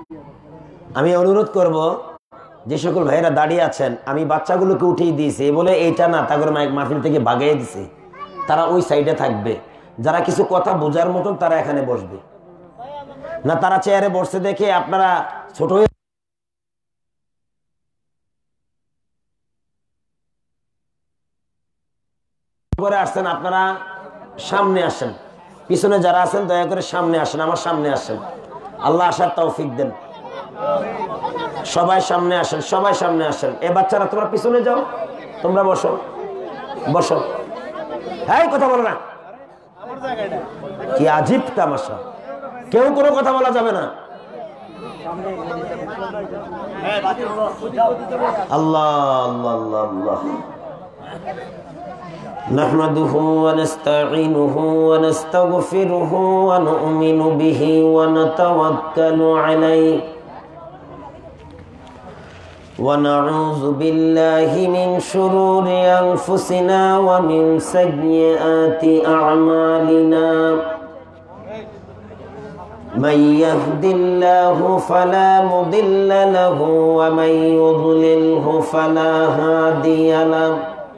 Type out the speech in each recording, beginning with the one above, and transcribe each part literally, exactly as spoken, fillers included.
আমি অনুরোধ করব যে সকল ভাইয়েরা দাঁড়িয়ে আছেন, আমি বাচ্চাগুলোকে উঠিয়ে দিয়েছি বলে এইটা না তাগর মাহফিল থেকে ভাগিয়ে দিছি, তারা ওই সাইডে থাকবে। যারা কিছু কথা বোঝার মতন তারা এখানে বসবে না, তারা চেয়ারে বসতে দেখে আপনারা ছোট হয়ে করে আসছেন, আপনারা সামনে আসেন। পিছনে যারা আছেন দয়া করে সামনে আসেন, আমার সামনে আসেন। আল্লাহ আসার তৌফিক দেন। সবাই সামনে আসেন, সবাই সামনে আসেন। এ বাচ্চারা তোমরা পিছনে যাও, তোমরা বসো বসো। হ্যাঁ, কথা বলো না, কি আজীব তামাশা, কেউ কোনো কথা বলা যাবে না। আল্লাহ আল্লাহ আল্লাহ আল্লাহ। نحمده ونستعينه ونستغفره ونؤمن به ونتوكل عليه ونعوذ بالله من شرور أنفسنا ومن سيئات أعمالنا من يهد الله فلا مضل له ومن يضلله فلا هادي له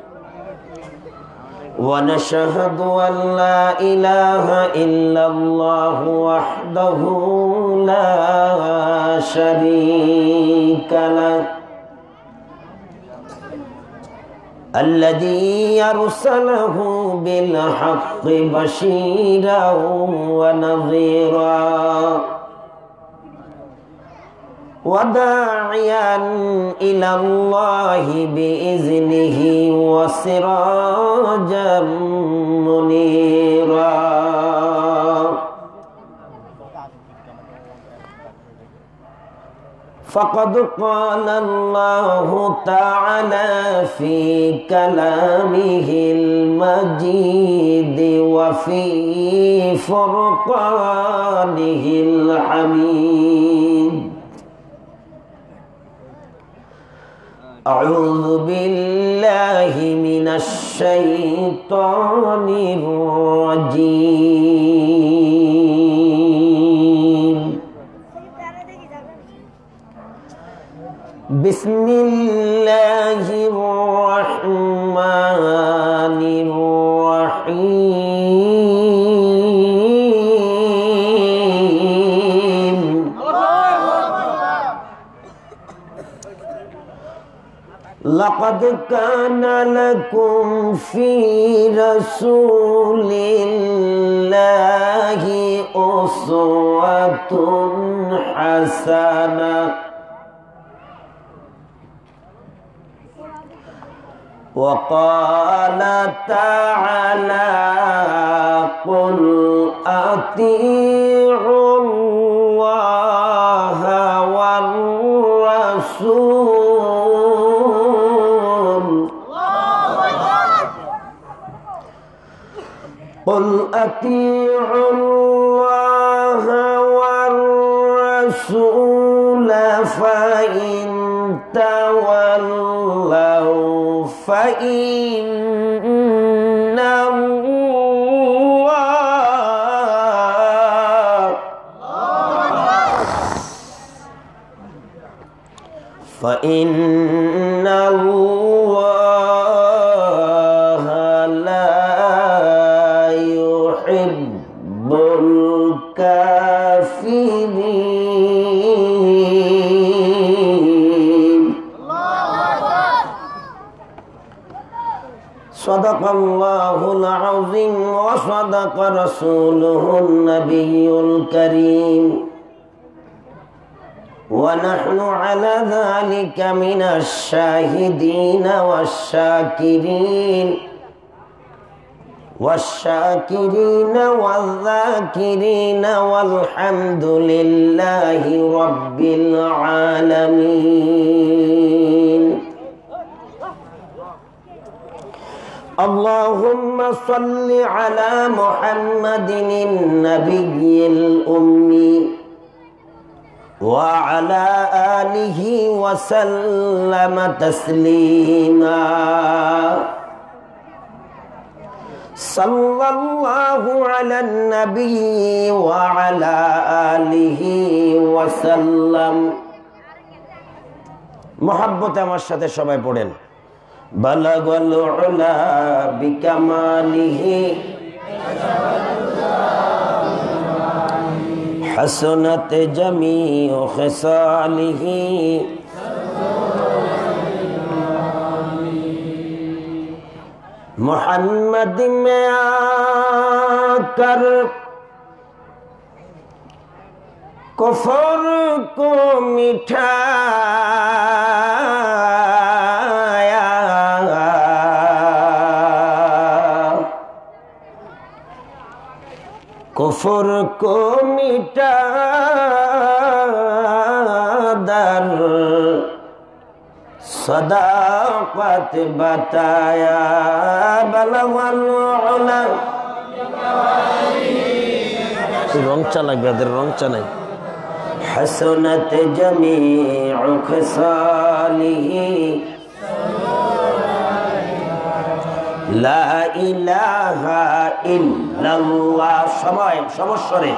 ونشهد أن لا إله إلا الله وحده لا شريك له الذي أرسله بالحق بشيرا ونذيرا وداعيا إلى الله بإذنه وسراجا منيرا فقد قال الله تعالى في كلامه المجيد وفي فرقانه الحميد أعوذ بالله من الشيطان الرجيم بسم الله الرحمن الرحيم لقد كان لكم في رسول الله أسوة حسنة وقال تعالى قل أطيعوا الله والرسول قل أطيعوا الله والرسول فإن تولوا فإن الله فإن الله لا يحب الكافرين صدق الله العظيم وصدق رسوله النبي الكريم ونحن على ذلك من الشاهدين والشاكرين والشاكرين والذاكرين والحمد لله رب العالمين اللهم صل على محمد النبي الأمي وعلى آله وسلم تسليما সাল্লাল্লাহু আলান নবী ওয়া আলা আলিহি ওয়া সাল্লাম। মুহাব্বতে আমার সাথে সবাই পড়েন। বালাগাল উলা বিকামালিহি হাসানাত জামিউ খিসালিহি मोहम्मद में आकर कुफर को मिटाया, कुफर को मिटा दर सदाकत बताया। बलगल उला रंग चालाक बेदर रंग चालाई हसनत जमीउ खसालिही ला इलाहा इल्लाल्लाह। সবাই সমস্বরে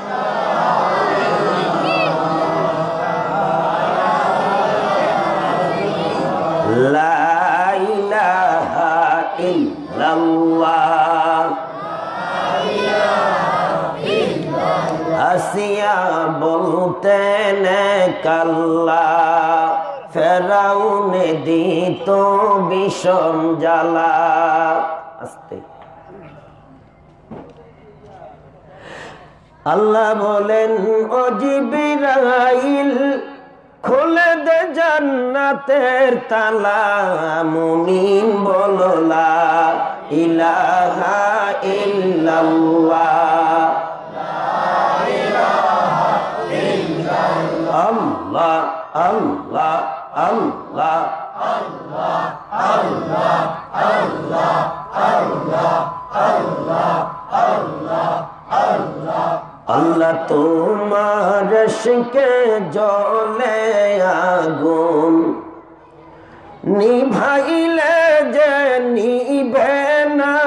লা ইলাহা ইল্লাল্লাহ। আসিয়া বলতেন কাল্লা, ফেরাউনে দিত বিষম জ্বালা। আস্তে আল্লাহ বলেন ও জিবরাইল খুলে দে জান্নাতের তালা, মুমিন বলো লা ইলাহা ইল্লাল্লাহ। আল্লাহ আল্লাহ আল্লাহ আল্লাহ আল্লাহ আল্লাহ আল্লাহ আল্লাহ আল্লাহ আল্লাহ। আল্লাহ তোমার ইশকে জ্বলে আগুন, নিভাইলে যে নিভে না,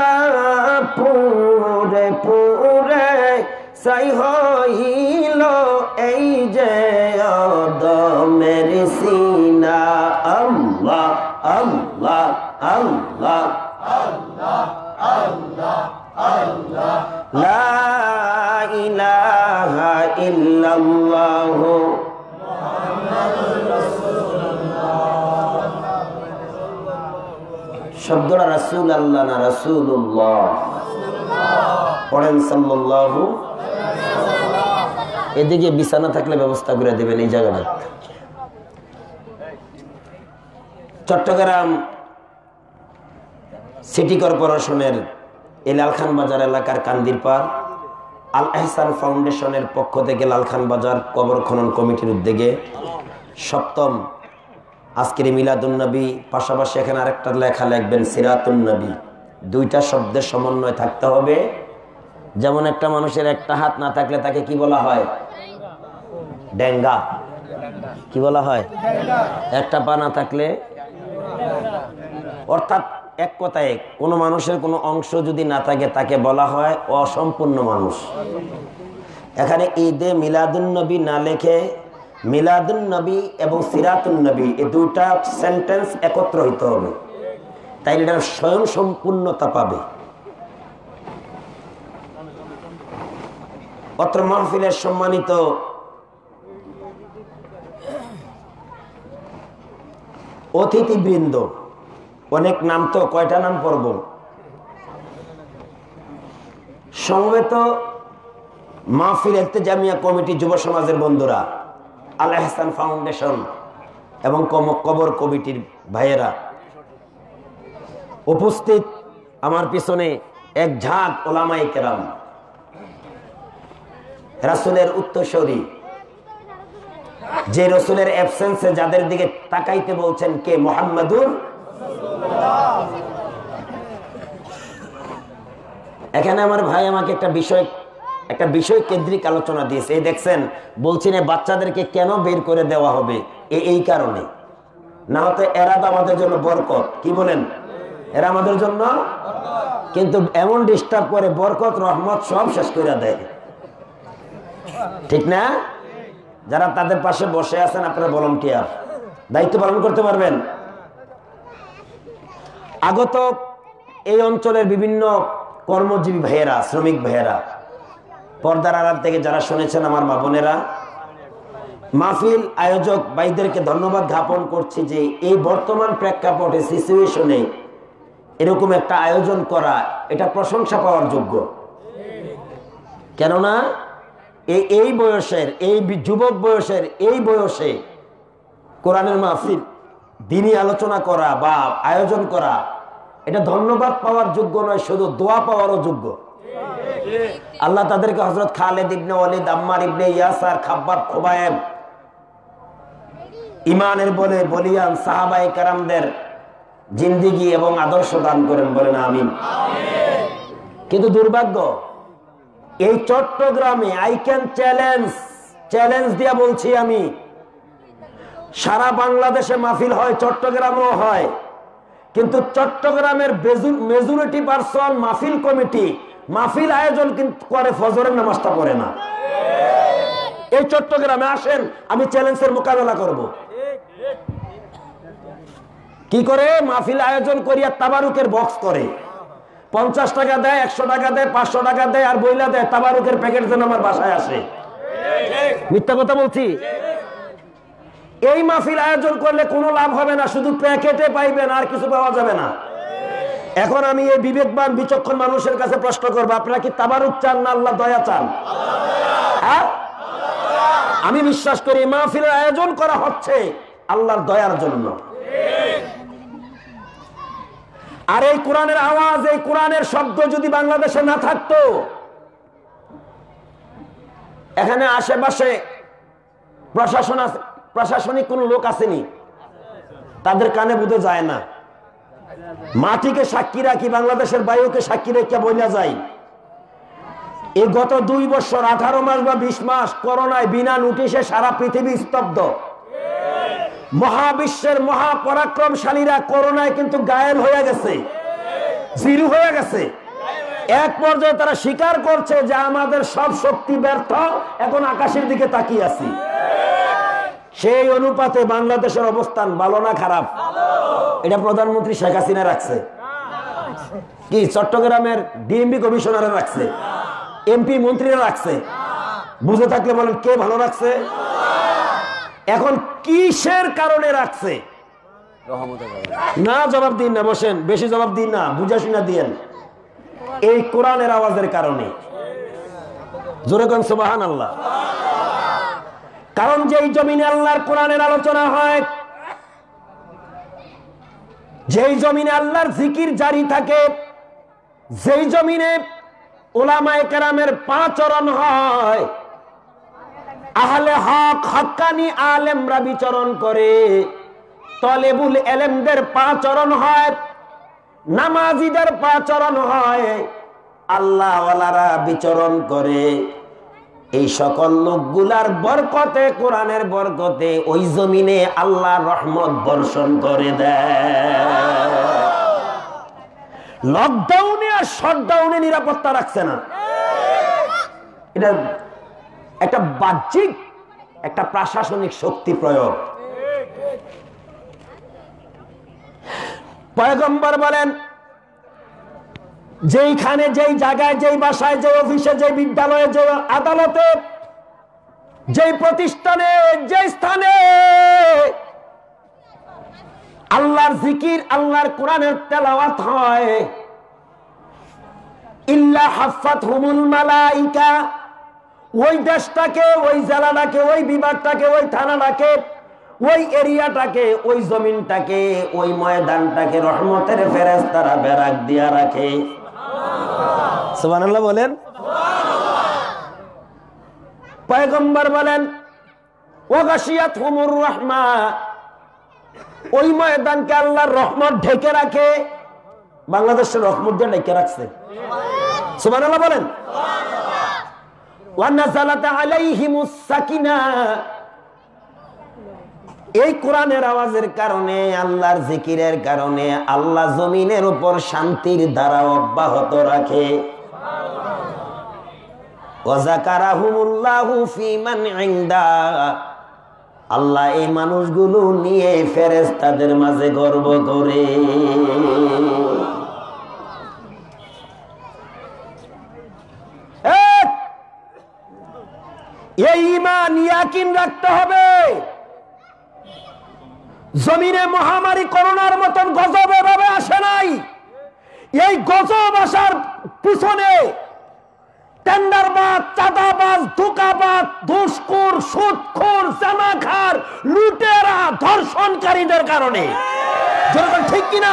পুরে পুরে সাই হইল এই যে আদমের সিনা। আল্লাহ আল্লাহ আল্লাহ আল্লাহ আল্লাহ আল্লাহ। লা ইলাহা ইল্লাল্লাহ মুহাম্মাদুর রাসূলুল্লাহ। শব্দটা রাসূল আল্লাহ না রাসূলুল্লাহ পড়েন সাল্লাল্লাহু। এদিকে বিছানা থাকলে ব্যবস্থা করে দেবেন এই জায়গাটা। চট্টগ্রাম সিটি কর্পোরেশনের এই লালখান বাজার এলাকার কান্দির পার আল এহসান ফাউন্ডেশনের পক্ষ থেকে লালখান বাজার কবর খনন কমিটির উদ্যোগে সপ্তম আজকের মিলাদুন্নবী, পাশাপাশি এখানে আরেকটা লেখা লিখবেন সিরাতুন্নবী। দুইটা শব্দের সমন্বয় থাকতে হবে। যেমন একটা মানুষের একটা হাত না থাকলে তাকে কি বলা হয়? ডেঙ্গা। কি বলা হয়? একটা পা না থাকলে, অর্থাৎ এক কথায় কোনো মানুষের কোনো অংশ যদি না থাকে তাকে বলা হয় অসম্পূর্ণ মানুষ। এখানে ঈদে মিলাদুন্নবী না লেখে মিলাদুন্নবী এবং সিরাতুন্নবী এই দুইটা সেন্টেন্স একত্র হইতে হবে, তাই এটা স্বয়ং সম্পূর্ণতা পাবে। অত্র মাহফিলের সম্মানিত অতিথিবৃন্দ, অনেক নাম তো কয়টা নাম পড়ব, সমবেত মাহফিল ইহতেজামিয়া কমিটি, যুব সমাজের বন্ধুরা, আল এহসান ফাউন্ডেশন এবং কবর কমিটির ভাইয়েরা, উপস্থিত আমার পিছনে এক ঝাঁক ওলামায়ে কেরাম, রাসূলের উত্তরসূরি, যে রাসূলের অ্যাবসেন্সে যাদের দিকে তাকাইতে বলছেন কে? মুহাম্মাদুর রাসূলুল্লাহ। এখানে আমার ভাই আমাকে একটা বিষয় একটা বিষয় কেন্দ্রিক আলোচনা দিয়েছে। এই দেখছেন, বলছি না বাচ্চাদেরকে কেন বের করে দেওয়া হবে, এই কারণে, না হতে এরা তো আমাদের জন্য বরকত। কি বলেন? এরা আমাদের জন্য, কিন্তু এমন ডিস্টার্ব করে বরকত রহমত সব শেষ করে দেয়, ঠিক না? যারা তাদের পাশে বসে আছেন আপনারা ভলান্টিয়ার, দায়িত্ব পালন করতে পারবেন। আগত এই অঞ্চলের বিভিন্ন কর্মজীবী ভাইয়েরা, শ্রমিক ভাইয়েরা, পর্দার আড়াল থেকে যারা শুনেছেন আমার মা বোনেরা, মাহফিল আয়োজক ভাইদেরকে ধন্যবাদ জ্ঞাপন করছি যে এই বর্তমান প্রেক্ষাপটে সিচুয়েশনে এরকম একটা আয়োজন করা এটা প্রশংসা পাওয়ার যোগ্য। কেননা এই এই বয়সের, এই যুবক বয়সের এই বয়সে কোরআনের মাহফিল, দ্বীনি আলোচনা করা বা আয়োজন করা এটা ধন্যবাদ পাওয়ার যোগ্য নয়, শুধু দোয়া পাওয়ারও যোগ্য। আল্লাহ তাদেরকে হযরত খালিদ ইবনে ওয়ালিদ, আম্মার ইবনে ইয়াসার, খাব্বাব, খুবাইব, ইমানের বলে বলিয়ান সাহাবায়ে কেরামদের জিন্দেগি এবং আদর্শ দান করেন, বলেন আমিন। কিন্তু দুর্ভাগ্য, এই চট্টগ্রামে আই ক্যান চ্যালেঞ্জ চ্যালেঞ্জ দিয়া বলছি আমি, সারা বাংলাদেশে মাহফিল হয়, চট্টগ্রামেও হয়, কিন্তু চট্টগ্রামের মেজরিটি পার্সন মাহফিল কমিটি মাহফিল আয়োজন কিন্তু করে, ফজরের নামাজটা পড়ে না। এই চট্টগ্রামে আসেন, আমি চ্যালেঞ্জের মোকাবেলা করব। কি করে? মাহফিল আয়োজন করিয়া তাবারুকের বক্স করে, পঞ্চাশ টাকা দেয়, একশো টাকা দেয়, পাঁচশো টাকা দেয়, আর বইলা দেয় তাবারুকের প্যাকেট যেন আমার বাসায় আসে। মিথ্যা কথা বলছি? এই মাহফিল আয়োজন করলে কোনো লাভ হবে না, শুধু প্যাকেটে পাইবেন, আর কিছু পাওয়া যাবে না। এখন আমি এই বিবেকবান বিচক্ষণ মানুষের কাছে প্রশ্ন করবো, আপনারা কি তাবারুক চান না আল্লাহ দয়া চান? হ্যাঁ, আমি বিশ্বাস করি মাহফিলের আয়োজন করা হচ্ছে আল্লাহর দয়ার জন্য। আর এই কোরআনের আওয়াজ, এই কোরআনের শব্দ যদি বাংলাদেশে না থাকতো, এখানে আশেপাশে প্রশাসন আছে, প্রশাসনিক কোন লোক আসেনি, তাদের কানে বুঝে যায় না। মাটিকে সাক্ষী রাখি, বাংলাদেশের বায়ুকে সাক্ষী রেখে বলা যায়, এই গত দুই বছর আঠারো মাস বা বিশ মাস করোনায় বিনা নোটিশে সারা পৃথিবী স্তব্ধ। মহাবিশ্বের মহাপরাক্রমশালীরা করোনায় কিন্তু গায়েল হয়ে গেছে, জিরো হয়ে গেছে। এক পর্যায়ে তারা স্বীকার করছে যে আমাদের সব শক্তি ব্যর্থ, এখন আকাশের দিকে তাকিয়ে আছি। সেই অনুপাতে বাংলাদেশের অবস্থান ভালো না খারাপ? এটা প্রধানমন্ত্রী শেখ হাসিনা রাখছে, কি চট্টগ্রামের ডিএমপি কমিশনার রাখছে, এমপি মন্ত্রীরা রাখছে। বুঝে থাকলে বলেন কে ভালো রাখছে? এখন কিসের কারণে রাখছে? না জবাব দিন না, বসেন, বেশি জবাব দিন না, বুঝা শুনা দিয়েন। এই কোরআনের আওয়াজের কারণে। জোরে কোন সুবহানাল্লাহ। কারণ যেই জমিনে আল্লাহর কোরআনের আলোচনা হয়, যেই জমিনে আল্লাহর জিকির জারি থাকে, যেই জমিনে উলামায়ে কেরামের পাঁচরণ হয়, আহলে হক হক্কানি আলেমরা বিচরণ করে, তলেবুল এলেমদের পাঁচরণ হয়, নামাজিদের পাঁচরণ হয়, আল্লাহ ওয়ালারা বিচরণ করে, এই সকল লোকগুলার বরকতে, কোরআনের বরকতে ওই জমিনে আল্লাহ রহমত বর্ষণ করে দেয়। লকডাউনে আর শটডাউনে নিরাপত্তা রাখছে না, এটা একটা বাহ্যিক একটা প্রশাসনিক শক্তি প্রয়োগ। পয়গম্বর বলেন, যেইখানে, যেই জায়গায়, যেই বাসায়, যে অফিসে, যে বিদ্যালয়ে, যে আদালতে, যেই প্রতিষ্ঠানে, যে স্থানে আল্লাহর জিকির, আল্লাহর কোরআনের তেলাওয়াত হয়, ইল্লা হাফাতহুমুল মালাইকা, ওই দেশটাকে, ওই জেলাটাকে, ওই বিভাগটাকে, ওই থানাটাকে, ওই এরিয়াটাকে, ওই জমিনটাকে, ওই ময়দানটাকে রহমতের ফেরেশতারা বেরাক দিয়া রাখে। সুবহানাল্লাহ বলেন। পয়গম্বর বলেন, ওয়াগাশিয়াতহুমুর রাহমা, ওই ময়দানকে আল্লাহর রহমত ঢেকে রাখে। বাংলাদেশের রহমত দিয়ে ঢেকে রাখছে। সুবহানাল্লাহ বলেন। ওয়া নাযালাত আলাইহিমুস সাকিনা, এই কোরআনের আওয়াজের কারণে, আল্লাহর জিকিরের কারণে আল্লাহ জমিনের উপর শান্তির ধারা অব্যাহত রাখে। ওয়াযাকারাহুমুল্লাহু ফীমান ইনদা, আল্লাহ এই মানুষগুলো নিয়ে ফেরেশতাদের মাঝে গর্ব করে। এই ঈমান ইয়াকিন রাখতে হবে, জমিনে মহামারী করোনার মতন গজব এভাবে আসে নাই। এই গজব আসার পিছনে টেন্ডারবাজ, চাঁদাবাজ, ধোঁকাবাজ, ঘুষখোর, সুদখোর, জানাখার, লুটেরা, ধর্ষণকারীদের কারণে। যেরকম ঠিক কিনা?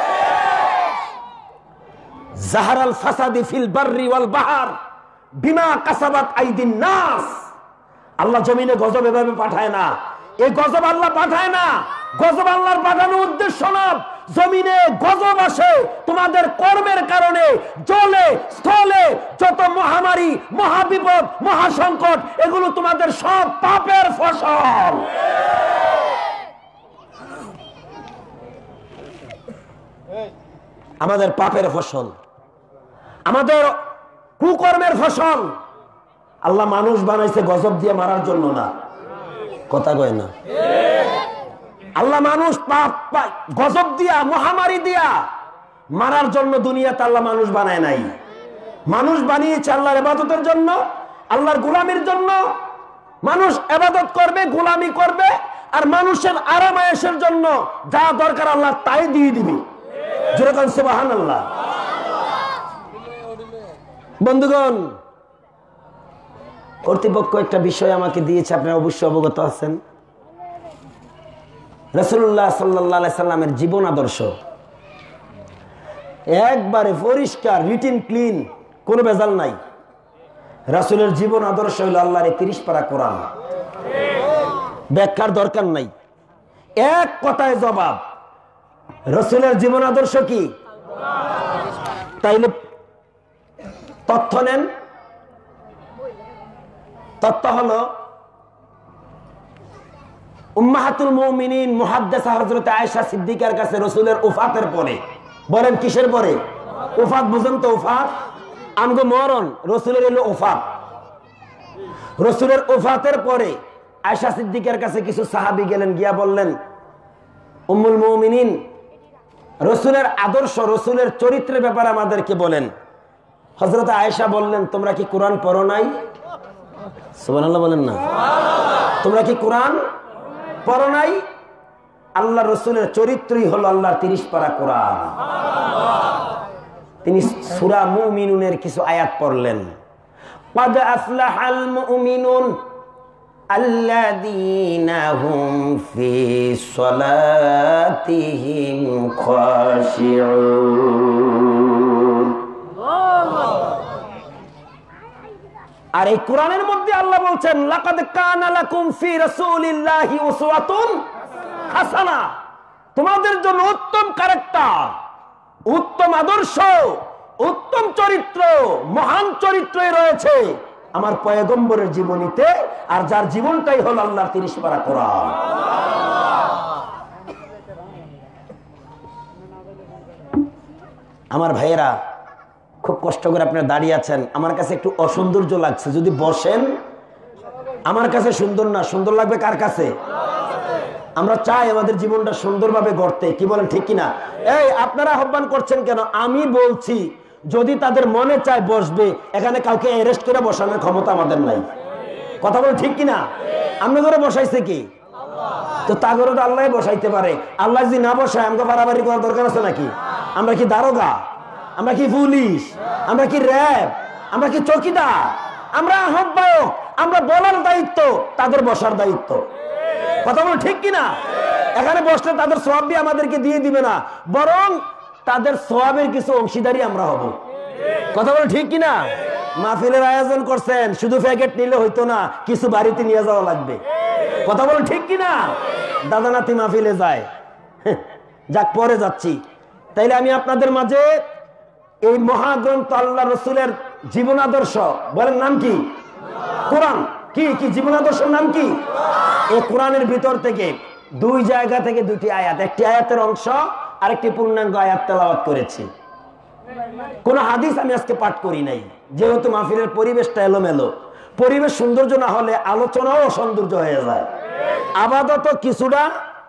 জাহারাল ফাসাদি ফিল বাররি ওয়াল বাহর বিমা কাসাবাত আইদিন নাস। আল্লাহ জমিনে গজব এভাবে পাঠায় না। এই গজব আল্লাহ পাঠায় না। গজব আল্লাহর পাঠানোর উদ্দেশ্য না। জমিনে গজব আসে তোমাদের কর্মের কারণে। জলে স্থলে যত মহামারী, মহাবিপদ, মহাসংকট, এগুলো তোমাদের সব পাপের ফসল। আমাদের পাপের ফসল, আমাদের কুকর্মের ফসল। আল্লাহ মানুষ বানাইছে গজব দিয়ে মারার জন্য না। কথা কয় না? আল্লাহ মানুষ পাপ গজব দিয়া, মহামারী দিয়া মারার জন্য দুনিয়াতে আল্লাহ মানুষ বানায় নাই। মানুষ বানিয়েছে আল্লাহর ইবাদতের জন্য, আল্লাহর গোলামির জন্য। মানুষ ইবাদত করবে, গোলামি করবে, আর মানুষের আরাম আয়েশের জন্য যা দরকার আল্লাহ তাই দিয়ে দিবে। যেরকম সুবহানাল্লাহ। বন্ধুগণ, কর্তৃপক্ষ একটা বিষয় আমাকে দিয়েছে, আপনারা অবশ্যই অবগত আছেন। রাসূলুল্লাহ সাল্লাল্লাহু আলাইহি সাল্লামের জীবন আদর্শ একবারে পরিষ্কার, রিটিন, ক্লিন, কোনো ভেজাল নাই। রাসূলের জীবন আদর্শ হলো আল্লাহর তিরিশ পারা কোরআন। ব্যাখ্যার দরকার নাই, এক কথায় জবাব। রাসূলের জীবন আদর্শ কি? তাইলে তথ্য নেন। তথ্য হলো উম্মাহাতুল মুমিনিন মুহাদ্দিসা হযরত আয়েশা সিদ্দিকার কাছে রাসূলের ওফাতের পরে, বলেন কিসের পরে? ওফাত বুঝেন তো? ওফাত আমগো মরণ, রাসূলের হলো ওফাত। রাসূলের ওফাতের পরে আয়েশা সিদ্দিকার কাছে কিছু সাহাবী গেলেন, গিয়া বললেন, উম্মুল মুমিনিন, রাসূলের আদর্শ, রাসূলের চরিত্রের ব্যাপারে আমাদেরকে বলেন। হযরত আয়েশা বললেন, তোমরা কি কোরআন পড়ো নাই? সুবহানাল্লাহ বলেন না। তোমরা কি কোরআন পড়ো নাই? আল্লাহ রসুলের চরিত্রই হলো আল্লাহর তিরিশ পারা কোরআন। তিনি সূরা মুমিনুনের কিছু আয়াত পড়লেন। قد أفلح المؤمنون الذين هم في صلاتهم خاشعون। আর এই কোরআনের মধ্যে আল্লাহ বলছেন, লাকাদ কানা লাকুম ফি রাসূলিল্লাহি উসওয়াতুন হাসানা। তোমাদের জন্য উত্তম ক্যারেক্টার, উত্তম আদর্শ, উত্তম চরিত্র, মহান চরিত্রই রয়েছে আমার পয়গম্বরের জীবনীতে, আর যার জীবনটাই হলো আল্লাহর তিরিশ পারা কোরআন। আমার ভাইয়েরা, খুব কষ্ট করে আপনারা দাঁড়িয়ে আছেন, আমার কাছে একটু অসৌন্দর্য লাগছে। যদি বসেন, আমার কাছে সুন্দর না, সুন্দর লাগবে কার কাছে? আমরা চাই আমাদের জীবনটা সুন্দরভাবে গড়তে, কি বলেন ঠিক কিনা? এই আপনারা আহ্বান করছেন কেন? আমি বলছি যদি তাদের মনে চায় বসবে, এখানে কাউকে অ্যারেস্ট করে বসানোর ক্ষমতা আমাদের নাই। কথা বলেন ঠিক কিনা? আপনি করে বসাইছে কি? তো তাগরে তো আল্লাহ বসাইতে পারে। আল্লাহ যদি না বসায় আমাকে বাড়াবাড়ি করার দরকার আছে নাকি? আমরা কি দারোগা? আমরা কি পুলিশ? আমরা কি র্যাব? আমরা কি চৌকিদার? আমরা আহ্বায়ক। আমরা বলার দায়িত্ব, তাদের বসার দায়িত্ব। কথা বলো ঠিক কিনা? এখানে বসলে তাদের সওয়াব আমাদেরকে দিয়ে দিবে না, বরং তাদের সওয়াবের কিছু অংশীদারি আমরা হব। কথা বলো ঠিক কিনা? মাহফিলের আয়োজন করছেন, শুধু প্যাকেট নিলে হইতো না, কিছু বাড়িতে নিয়ে যাওয়া লাগবে। কথা বলো ঠিক কিনা? দাদা নাতি মাহফিলে যায়, যাক পরে যাচ্ছি। তাইলে আমি আপনাদের মাঝে এই মহাগ্রন্থ আল্লাহ রসুলের জীবন আদর্শ, বলেন নাম কি? কোরআন। কি কি জীবন আদর্শের নাম কি? এই কোরআনের ভিতর থেকে দুই জায়গা থেকে দুটি আয়াত, একটি আয়াতের অংশ আরেকটি পূর্ণাঙ্গ আয়াত তেলাওয়াত করেছি। কোন হাদিস আমি আজকে পাঠ করি নাই, যেহেতু মাহফিলের পরিবেশটা এলোমেলো। পরিবেশ সৌন্দর্য না হলে আলোচনাও সৌন্দর্য হয়ে যায়। আপাতত কিছুটা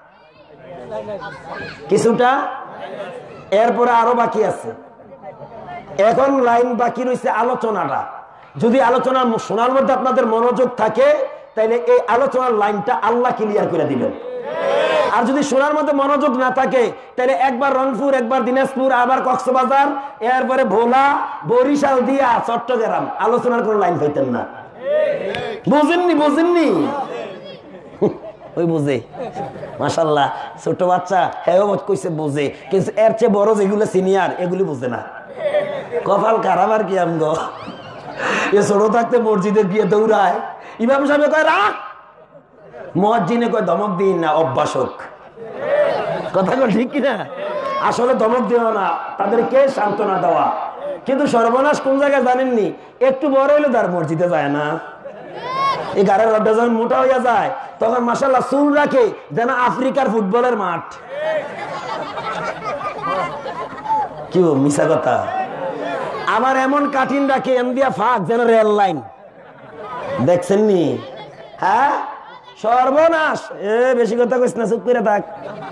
কিছুটা এরপরে আরো বাকি আছে। এখন লাইন বাকি রয়েছে আলোচনাটা। যদি আলোচনা শোনার মধ্যে আপনাদের মনোযোগ থাকে তাহলে এই আলোচনার লাইনটা আল্লাহ ক্লিয়ার করে দিবেন। আর যদি শোনার মধ্যে মনোযোগ না থাকে তাহলে একবার রংপুর, একবার দিনাজপুর, আবার কক্সবাজার, এরপরে ভোলা, বরিশাল দিয়া চট্টগ্রাম, আলোচনার কোন লাইন পাইতেন না। বুঝেননি? বুঝেননি? ওই বুঝে, মাশাআল্লাহ। ছোট বাচ্চা হ্যাঁ কইছে বুঝে, কিন্তু এর চেয়ে বড় যেগুলো সিনিয়র এগুলি বুঝে না। কপাল খারাপ আর কি আমগো। এ ছোট থাকতে মসজিদে গিয়ে দৌড়ায়, ইমাম সাহেব কয় রাখ, মুয়াজ্জিনে কয় ধমক দিন না, অভ্যাসক। কথা কয় ঠিক কিনা? আসলে ধমক দেওয়া না, তাদেরকে সান্ত্বনা দেওয়া। কিন্তু সর্বনাশ কোন জায়গায় জানেননি? একটু বড় হইলে তার মসজিদে যায় না। এই গাড়ির রডটা যখন মোটা হইয়া যায় তখন মাশাআল্লাহ চুল রাখে যেন আফ্রিকার ফুটবলের মাঠ। কি মিশা কথা। আবার এমন কাঠিন রাখে এমদিয়া ফাঁক যেন রেল লাইন। দেখছেন নি? হ্যাঁ, সর্বনাশ। এ বেশি কথা কইস না, চুপ করে থাক।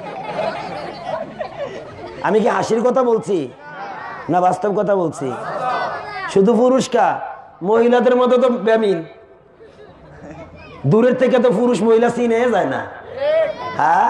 আমি কি হাসির কথা বলছি না বাস্তব কথা বলছি? শুধু পুরুষকা, মহিলাদের মতো তো ব্যামিন। দূরের থেকে তো পুরুষ মহিলা চিনে যায় না। হ্যাঁ,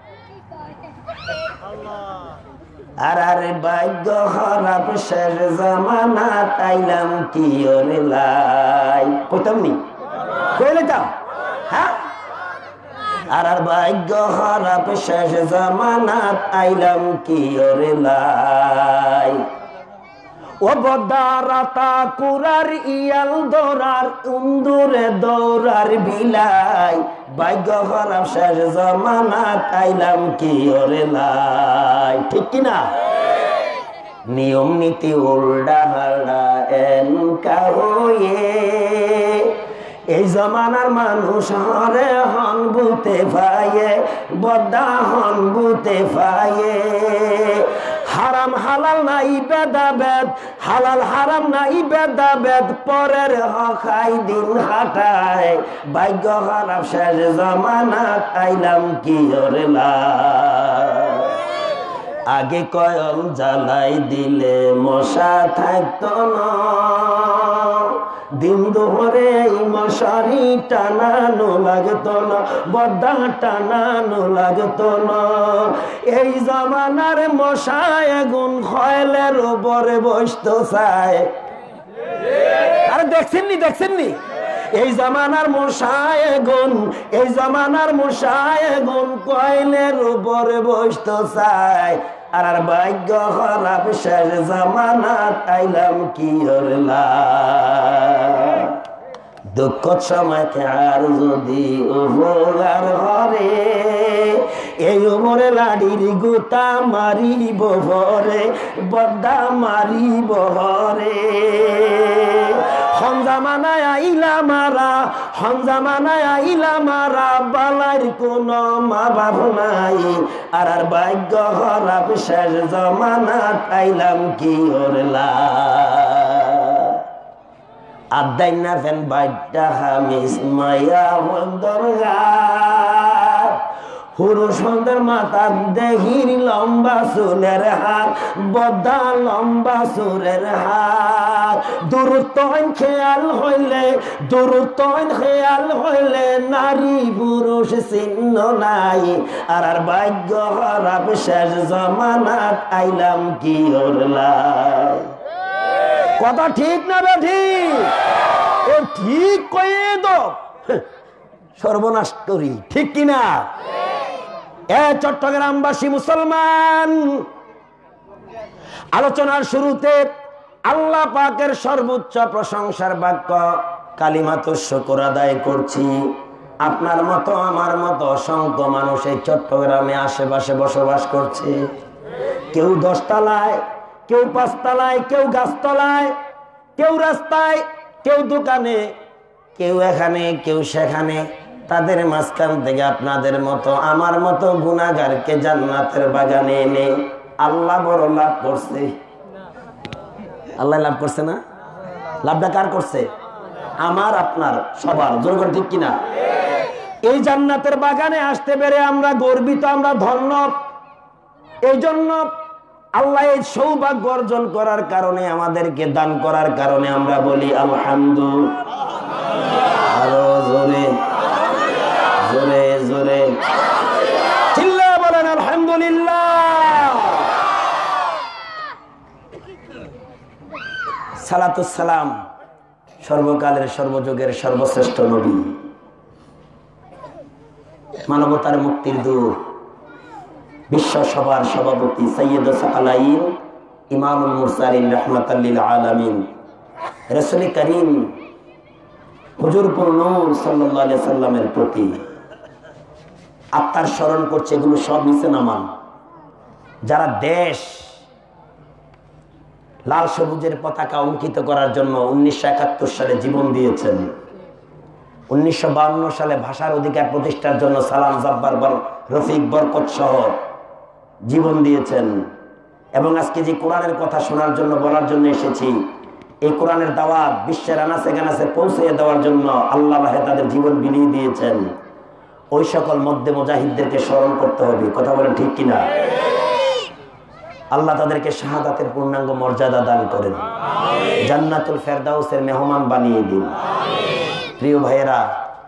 আর আরে ভাগ্য খারাপ শেষ জামানা তাইলাম কি ওরে লাই, কইতাম নি? কই লইতাম? হ্যাঁ, আর আর ভাগ্য খারাপ শেষ জামানা আইলাম কি ওরে লাই। ও বদারাতা কুরার ইয়াল দৌড়ার উন্দুরে দৌড়ার বিলাই, ভাগ্য খারাপ শেষ জামানা আইলাম কি ওরে লাই। ঠিক কিনা? নিয়ম নীতি উল্টা হাল্টা এনকা হয়ে এই জমানার মানুষ হরে হন বুতে পায়ে, বদ্দা হন বুতে পায়ে। হারাম হালাল নাই বেদাবেদ, হালাল হারাম নাই বেদাবেদ, পরের হকাই দিন হাটায়, ভাগ্য খারাপ শেষ জামানাত আইলাম কি ওরে লাই। আগে কয়ল জ্বালাই দিলে মশা থাকতো না, দিন দুপুরে মশারি টানানো লাগতো না, বদ্দা টানানো লাগতো না। এই জামানার মশায় গুণ খয়লের উপরে বসতো চায়। আরে দেখছেন নি? দেখছেন নি? এই জামানার মশায় গুণ, এই জামানার মশায় গুণ কয়লের উপরে বসতো চায়। আর আর ভাগ্য খারাপ শেষ জামানাত আইলাম কি ওরলা। দুঃখ সময় আর যদি উপকার হরে, এই উমরে লাডির গুতা মারিব ভরে, বদ্দা মারিব হরে। হনজামানায় আইলা মারা, হনজামানায় আইলা মারা, বালার কোন মা বাপ নাই। আর আর ভাগ্য খারাপ শেষ জামানাত আইলাম কি ওরলা। আদাই না ফেন বাইটা হামিস মায়া বন্দরগা, পুরুষ সন্ধ্যের মাথার দেহির লম্বা চুলের হাত, বদ্দা লম্বা চুলের হাত। দূরত্ব খেয়াল হইলে, দূরত্ব খেয়াল হইলে নারী পুরুষ চিহ্ন নাই। আর আর ভাগ্য খারাপ শেষ জামানাত আইলাম কি ওরলাই। কথা ঠিক না ঠিক? ও ঠিক কয়ে তো সর্বনাশ করি, ঠিক কিনা? এ চট্টগ্রামবাসী মুসলমান, আলোচনার শুরুতে আল্লাহ পাকের সর্বোচ্চ প্রশংসার বাক্য কালিমাতুশ শুকর আদায় করছি। আপনার মতো আমার মতো অসংখ্য মানুষ এই চট্টগ্রামে আশেপাশে বসবাস করছে। কেউ দশতলায়, কেউ পাঁচতলায়, কেউ গাছতলায়, কেউ রাস্তায়, কেউ দোকানে, কেউ এখানে, কেউ সেখানে। তাদের মাঝখান থেকে আপনাদের মতো আমার মতো গুনাহগারকে জান্নাতের বাগানে এনে আল্লাহ বড় লাভ করছে। আল্লাহ লাভ করছে না? লাভটা কার করছে? আমার আপনার সবার। জোর করে ঠিক কিনা? এই জান্নাতের বাগানে আসতে পেরে আমরা গর্বিত, আমরা ধন্য। এই জন্য আল্লাহ এই সৌভাগ্য অর্জন করার কারণে, আমাদেরকে দান করার কারণে আমরা বলি আলহামদুলিল্লাহ। আরো জোরে জোরে জোরে চিল্লা বলেন আলহামদুলিল্লাহ। সালাতুস সালাম সর্বকালের সর্বযুগের সর্বশ্রেষ্ঠ নবী, মানবতার মুক্তির দূত, বিশ্ব সভার সভাপতি সৈয়দুস সাকালাইন ইমামুল মুরসালিন রাহমাতাল লিল আলামিন রাসূল করিম হুজুর পুর নূর সাল্লাল্লাহু আলাইহি সাল্লামের প্রতি আত্মার স্মরণ করছে। এগুলো সব নিচে নামান। যারা দেশ লাল সবুজের পতাকা অঙ্কিত করার জন্য উনিশশো একাত্তর সালে জীবন দিয়েছেন, উনিশশো বাহান্ন সালে ভাষার অধিকার প্রতিষ্ঠার জন্য সালাম জব্বার রফিক বরকত সহ জীবন দিয়েছেন, এবং আজকে যে কোরআনের কথা শোনার জন্য বলার জন্য এসেছি, এই কোরআনের দাওয়াত বিশ্বের আনাচে কানাচে পৌঁছে দেওয়ার জন্য আল্লাহ তাদের জীবন বিলিয়ে দিয়েছেন। ওই সকল মধ্যে মুজাহিদদেরকে স্মরণ করতে হবে। কথা বলেন ঠিক কিনা? আল্লাহ তাদেরকে শাহাদাতের পূর্ণাঙ্গ মর্যাদা দান করেন, জান্নাতুল ফেরদাউসের মেহমান বানিয়ে দিন। প্রিয় ভাইয়েরা,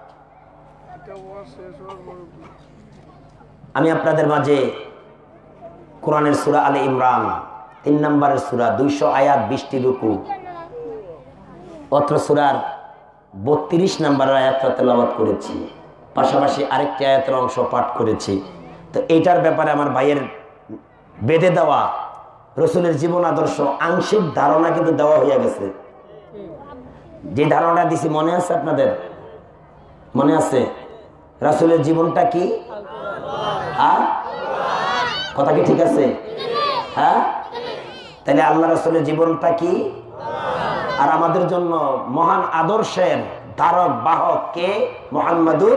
আমি আপনাদের মাঝে কোরআনের সূরা আলে ইমরান তিন নম্বরের সূরা, দুইশো আয়াত, বিশটি রুকু, অত্র সূরার বত্রিশ নম্বরের আয়াতটা তেলাওয়াত করেছি, পাশাপাশি আরেকটি আয়াতের অংশ পাঠ করেছি। তো এইটার ব্যাপারে আমার ভাইয়ের বেঁধে দেওয়া রসুলের জীবন আদর্শ আংশিক ধারণা কিন্তু দেওয়া হয়ে গেছে। যে ধারণা দিছি মনে আছে আপনাদের? মনে আছে? রাসূলের জীবনটা কি? হ্যাঁ, কথা কি ঠিক আছে? হ্যাঁ, তাহলে আল্লাহ রাসূলের জীবনটা কি? আর আমাদের জন্য মহান আদর্শের ধারক বাহক কে? মুহাম্মাদুর।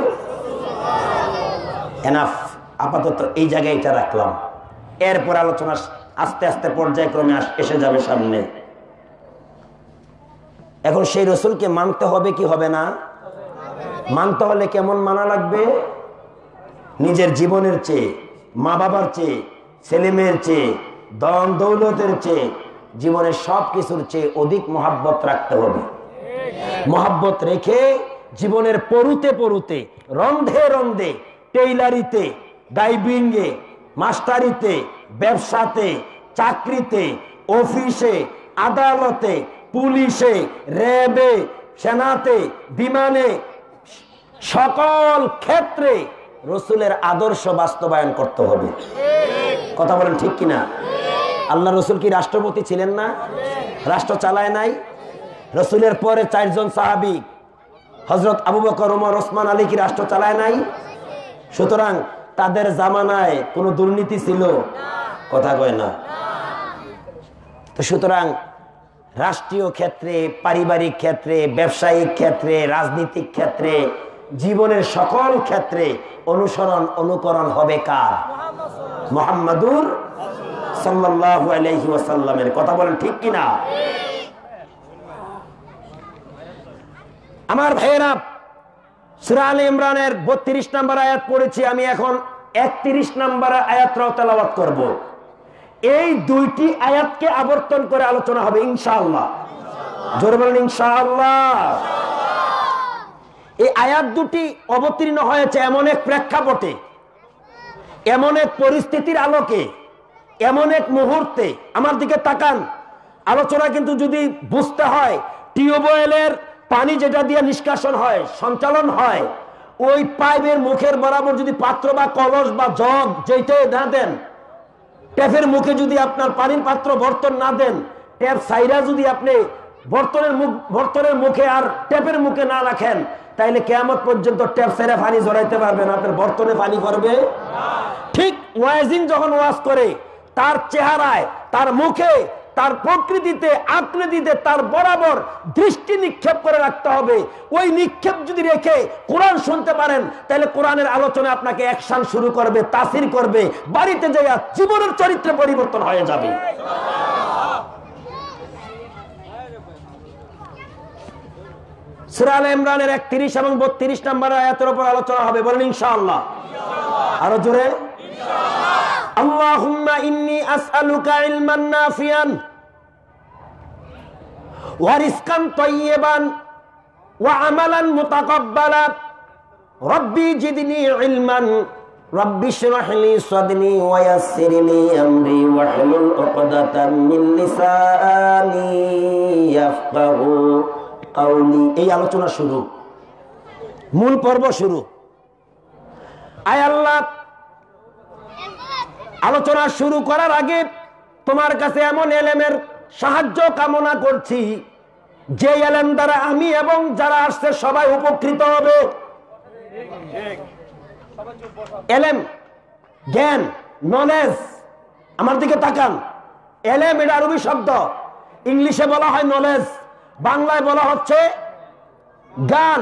এনাফ, আপাতত এই জায়গায় এটা রাখলাম। এরপর আলোচনা আস্তে আস্তে পর্যায়ক্রমে এসে যাবে সামনে। এখন সেই রসুলকে মানতে হবে কি হবে না? মানতে হলে কেমন মানা লাগবে? নিজের জীবনের চেয়ে, মা বাবার চেয়ে, ছেলে মেয়ের চেয়ে, ধন দৌলতের চেয়ে, জীবনের সব কিছুর চেয়ে অধিক মহাব্বত রাখতে হবে। মহাব্বত রেখে জীবনের পড়ুতে পড়ুতে, রন্ধে রন্ধে, টেইলারিতে, ডাইভিংয়ে, মাস্টারিতে, ব্যবসাতে, চাকরিতে, অফিসে, আদালতে, পুলিশে, র্যাবে, সেনাতে, বিমানে, সকল ক্ষেত্রে রসুলের আদর্শ বাস্তবায়ন করতে হবে। কথা বলেন ঠিক কিনা? আল্লাহ রসুল কি রাষ্ট্রপতি ছিলেন না? রাষ্ট্র চালায় নাই? রসুলের পরে চারজন সাহাবী হযরত আবু বকর, ওমর, ওসমান, আলী কি রাষ্ট্র চালায় নাই? সুতরাং তাদের জামানায় কোনো দুর্নীতি ছিল? কথা কয় না। তো সুতরাং রাষ্ট্রীয় ক্ষেত্রে, পারিবারিক ক্ষেত্রে, ব্যবসায়িক ক্ষেত্রে, রাজনৈতিক ক্ষেত্রে, জীবনের সকল ক্ষেত্রে অনুসরণ অনুকরণ হবে কার? মুহাম্মাদুর সাল্লাল্লাহু আলাইহি ওয়াসাল্লামের। কথা বলেন ঠিক কিনা? আমার ভাইয়েরা, সূরা আলে ইমরানের বত্রিশ নম্বর আয়াত পড়েছি, আমি এখন একত্রিশ নম্বর আয়াতটাও তেলাওয়াত করব। এই দুইটি আয়াতকে আবর্তন করে আলোচনা হবে ইনশাআল্লাহ। জোরে বলেন ইনশাআল্লাহ। এই আয়াত দুটি অবতীর্ণ হয়েছে এমন এক প্রেক্ষাপটে, এমন এক পরিস্থিতির আলোকে, এমন এক মুহূর্তে। আমার দিকে তাকান। আলোচনা কিন্তু যদি বুঝতে হয়, টিউবওয়েলের পানি যেটা দিয়ে নিষ্কাশন হয়, সঞ্চালন হয়, ওই পাইপের মুখের বরাবর যদি পাত্র বা কলস বা জগ যেটাই না দেন, ট্যাপের মুখে যদি আপনার পানির পাত্র বর্তন না দেন, ট্যাপ সাইরা যদি আপনি বর্তনের মুখ বর্তনের মুখে আর ট্যাপের মুখে না রাখেন, তাইলে কিয়ামত পর্যন্ত ট্যাপ সাইরা পানি জড়াইতে পারবেন, আপনার বর্তনে পানি করবে। ঠিক ওয়াজিন যখন ওয়াজ করে, তার চেহারায়, তার মুখে তার প্রকৃতিতে আকৃতিতে তার বরাবর দৃষ্টি নিক্ষেপ করে রাখতে হবে। ওই নিক্ষেপ যদি রেখে কোরআন শুনতে পারেন তাহলে কোরআনের আলোচনা আপনাকে অ্যাকশন শুরু করবে, তাসির করবে, বাড়িতে যাইয়া জীবনের চরিত্রে পরিবর্তন হয়ে যাবে। সূরা আলে ইমরানের একত্রিশ এবং বত্রিশ নম্বর আয়াতের উপর আলোচনা হবে, বলেন ইনশাআল্লাহ। আরো জোরে ইনশাআল্লাহ। আল্লাহুম্মা ইন্নী আসআলুকা ইলমান নাফিয়ান ওয়া রিজকান তাইয়্যিবান ওয়া আমালান মুতাকাব্বালা রব্বি জিদনি ইলমান রব্বি ইশরাহ লি সাদরি ওয়া ইয়াসসির লি আমরি ওয়াহলুল উকদাতাম মিন লিসানি ইয়াফকাহু কাউলি। এই আলোচনা শুরু, মূল পর্ব শুরু। আয় আল্লাহ, আলোচনা শুরু করার আগে তোমার কাছে এমন এলেমের সাহায্য কামনা করছি যে এলেম দ্বারা আমি এবং যারা আসছে সবাই উপকৃত হবে। এলেম, জ্ঞান, নলেজ। আমার দিকে তাকান। এলেম এটা আরবি শব্দ, ইংলিশে বলা হয় নলেজ, বাংলায় বলা হচ্ছে জ্ঞান।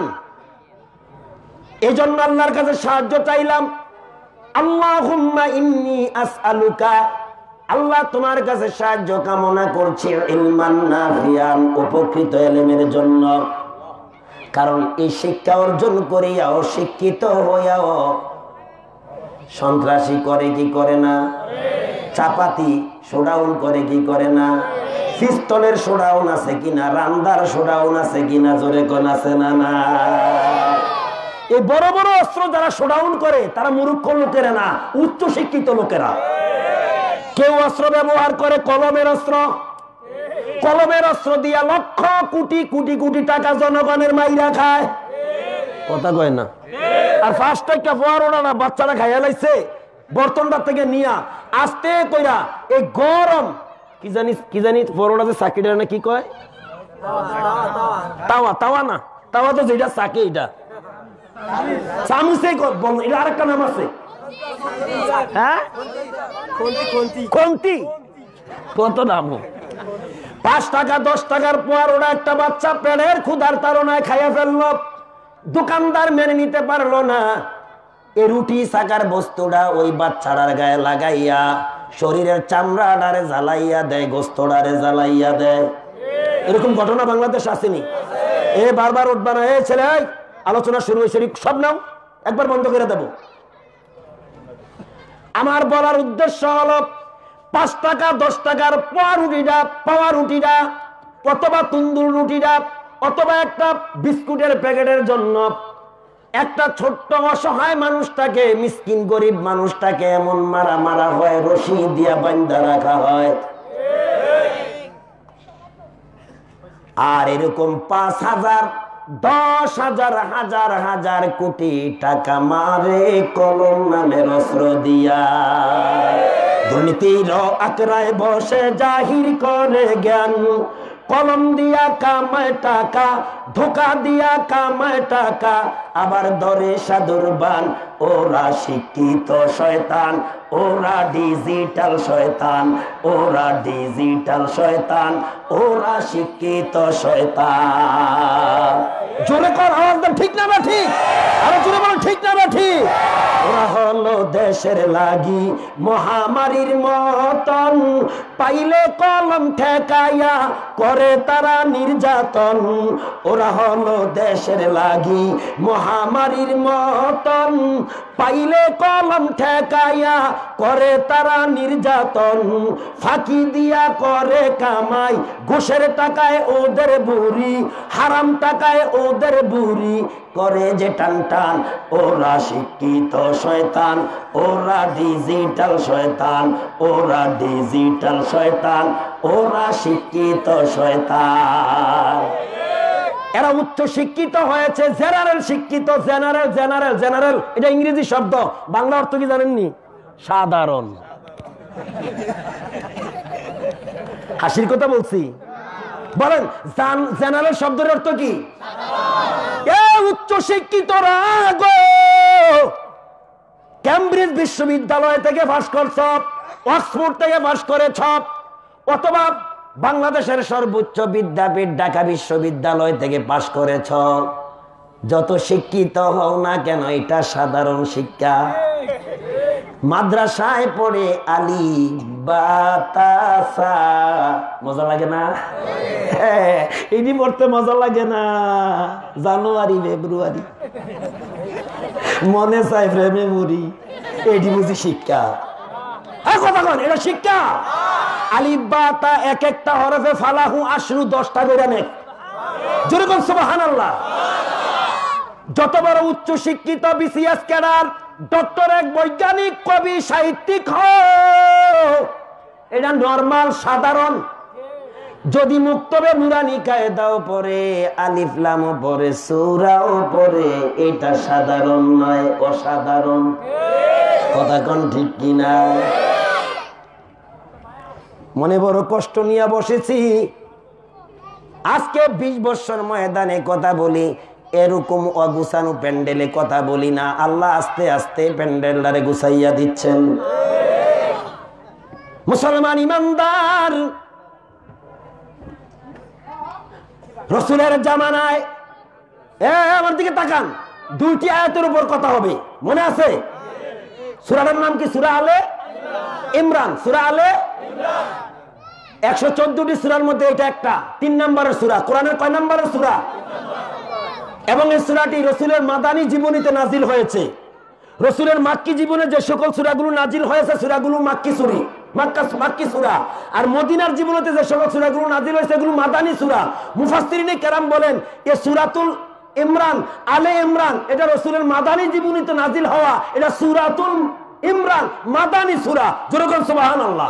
এই জন্য আল্লাহর কাছে সাহায্য চাইলাম। আল্লাহুম্মা ইন্নী আসআলুকা, আল্লাহ তোমার কাছে সাহায্য কামনা করছি ইলমান নাফিয়ান, উপকৃত এলেমের জন্য। কারণ এই শিক্ষা অর্জন করিয়াও শিক্ষিত হইয়াও সন্ত্রাসী করে কি করে না, চাপাতি শোডাউন করে কি করে না, পিস্তলের শোডাউন আছে কিনা, রান্দার শোডাউন আছে কিনা, জোরে কোন আছে না না। এই বড় বড় অস্ত্র যারা শোডাউন করে তারা মূর্খ লোকেরা না, উচ্চ শিক্ষিত লোকেরা। কেউ অস্ত্র ব্যবহার করে কলমের অস্ত্র, কলমের অস্ত্র দিয়া লক্ষ কোটি কোটি কোটি টাকা জনগণের মাইরা খায়, কথা কয় না। আর ফার্স্ট একটা ফোয়ারোনা না বাচ্চারা খাইয়া লাইছে, বর্তনটা থেকে নিয়া আস্তে কইরা এই গরম কি জানি কি জানি ফোয়ারোনাতে চাকিটা না কি কয়, তাওয়া, তাওয়া না, তাওয়া তো যেটা চাকে এটা চামুচে বল, এটা আরেকটা নাম আছে, হ্যাঁ কোনটি, কত নাম। পাঁচ টাকা দশ টাকার পর ওরা একটা বাচ্চা পেটের ক্ষুধার তাড়নায় খাইয়া ফেললো, দোকানদার মেনে নিতে পারলো না। এই রুটি সাকার বস্তুটা ওই বাচ্চাটার গায়ে লাগাইয়া শরীরের চামড়াটারে জ্বালাইয়া দেয়, গোস্তটারে জ্বালাইয়া দেয়। এরকম ঘটনা বাংলাদেশ আসেনি? এ বারবার উঠবা না, এ ছেলে আলোচনা শুরু হয়েছে, সব নাও একবার বন্ধ করে দেব। আমার বলার উদ্দেশ্য হলো পাঁচ টাকা দশ টাকার পোয়া রুটিটা, পাওয়া রুটিটা অথবা তন্দুর রুটিটা অথবা একটা বিস্কুটের প্যাকেটের জন্য একটা ছোট্ট অসহায় মানুষটাকে, মিসকিন গরিব মানুষটাকে এমন মারা মারা হয়, রশি দিয়া বান্ধা রাখা হয়। আর এরকম পাঁচ হাজার দশ হাজার হাজার হাজার কোটি টাকা মারে কলম নামের অস্ত্র দিয়া। দুর্নীতির আকড়ায় বসে জাহির করে জ্ঞান, কলম দিয়া কামায় টাকা, ধোকা দিয়া কামায় টাকা, আবার দরে সাদুরবান। ওরা শিক্ষিত শয়তান, ওরা ডিজিটাল শয়তান, ওরা ডিজিটাল শয়তান, ওরা শিক্ষিত শয়তান। জোরে কর আওয়াজ দেন, ঠিক না বা ঠিক? আরো জোরে বলেন, ঠিক না বা ঠিক? ওরা হলো দেশের লাগি মহামারীর মতন, পাইলে কলম ঠেকাইয়া করে তারা নির্যাতন। ওরা হলো দেশের লাগি মহামারীর মতন, পাইলে কলম ঠেকাইয়া করে তারা নির্যাতন। ফাঁকি দিয়া করে কামাই, ঘুষের টাকায় ওদের বুড়ি, হারাম টাকায় ওদের বুড়ি করে যে টান টান। ওরা শিক্ষিত শয়তান, ওরা ডিজিটাল শয়তান, ওরা ডিজিটাল শয়তান, ওরা শিক্ষিত শয়তান। এরা উচ্চ শিক্ষিত হয়েছে, জেনারেল শিক্ষিত, জেনারেল জেনারেল জেনারেল এটা ইংরেজি শব্দ, বাংলা অর্থ কি জানেননি? সাধারণ। হাসির কথা বলছি, বলেন জেনারেল শব্দের অর্থ কি? উচ্চ শিক্ষিতরা গো, কেমব্রিজ বিশ্ববিদ্যালয় থেকে পাস করছ, অক্সফোর্ড থেকে পাস করেছ, অথবা বাংলাদেশের সর্বোচ্চ বিদ্যাপীঠ ঢাকা বিশ্ববিদ্যালয় থেকে পাশ করেছ, যত শিক্ষিত হও না কেন এটা সাধারণ শিক্ষা। মাদ্রাসায় পড়ে আলি বাতাসা, মজা লাগে না? এটি পড়তে মজা লাগে না? জানুয়ারি ফেব্রুয়ারি মনে চাই প্রেমে মরি, এটি বুঝি শিক্ষা? কথা কন, এটা শিক্ষা? আলিফ বা তা এক একটা হরফে ফালাহু আশরু, দশটা বেড়ে নেক। জোরে কোন সুবহানাল্লাহ। যত বড় উচ্চ শিক্ষিত বিসিএস ক্যাডার, ডক্টরেট, বৈজ্ঞানিক, কবি, সাহিত্যিক হোক, এটা নরমাল সাধারণ। যদি মুক্তবে নুরানি কায়দাও পড়ে, আলিফ লামও পড়ে, সূরাও পড়ে, এটা সাধারণ নয়, অসাধারণ। কথা কোন ঠিক কিনা? মনে বড় কষ্ট নিয়ে বসেছি। আজকে বিশ বছর ময়দানে কথা বলি, এরকম অগুছানো প্যান্ডেলে কথা বলি না। আল্লাহ আস্তে আস্তে প্যান্ডেলটারে গুছাইয়া দিচ্ছেন। মুসলমান ইমানদার, রসুলের জামানায়, এ আমার দিকে তাকান, দুইটি আয়াতের উপর কথা হবে, মনে আছে? সূরাটার নাম কি? সূরা আলে ইমরান। সূরা আলে একশো চোদ্দটি সূরার মধ্যে এটা একটা, তিন নম্বরের সূরা। কোরআনের কয় নম্বরের সূরা? এবং এই সূরাটি রসুলের মাদানী জীবনীতে নাজিল হয়েছে। রসুলের মাক্কি জীবনে যে সকল সূরাগুলো নাজিল হয়েছে, সূরাগুলো মাক্কি সূরা, মাক্কা মাক্কি সূরা। আর মদিনার জীবনেতে যে সকল সূরাগুলো নাজিল হয়েছে, এগুলো মাদানী সূরা। মুফাসসিরিনে কেরাম বলেন, এই সূরাতুল ইমরান, আলে ইমরান, এটা রসুলের মাদানী জীবনীতে নাজিল হওয়া, এটা সূরাতুল ইমরান, মাদানী সূরা। জোরে বলেন সুবহানাল্লাহ।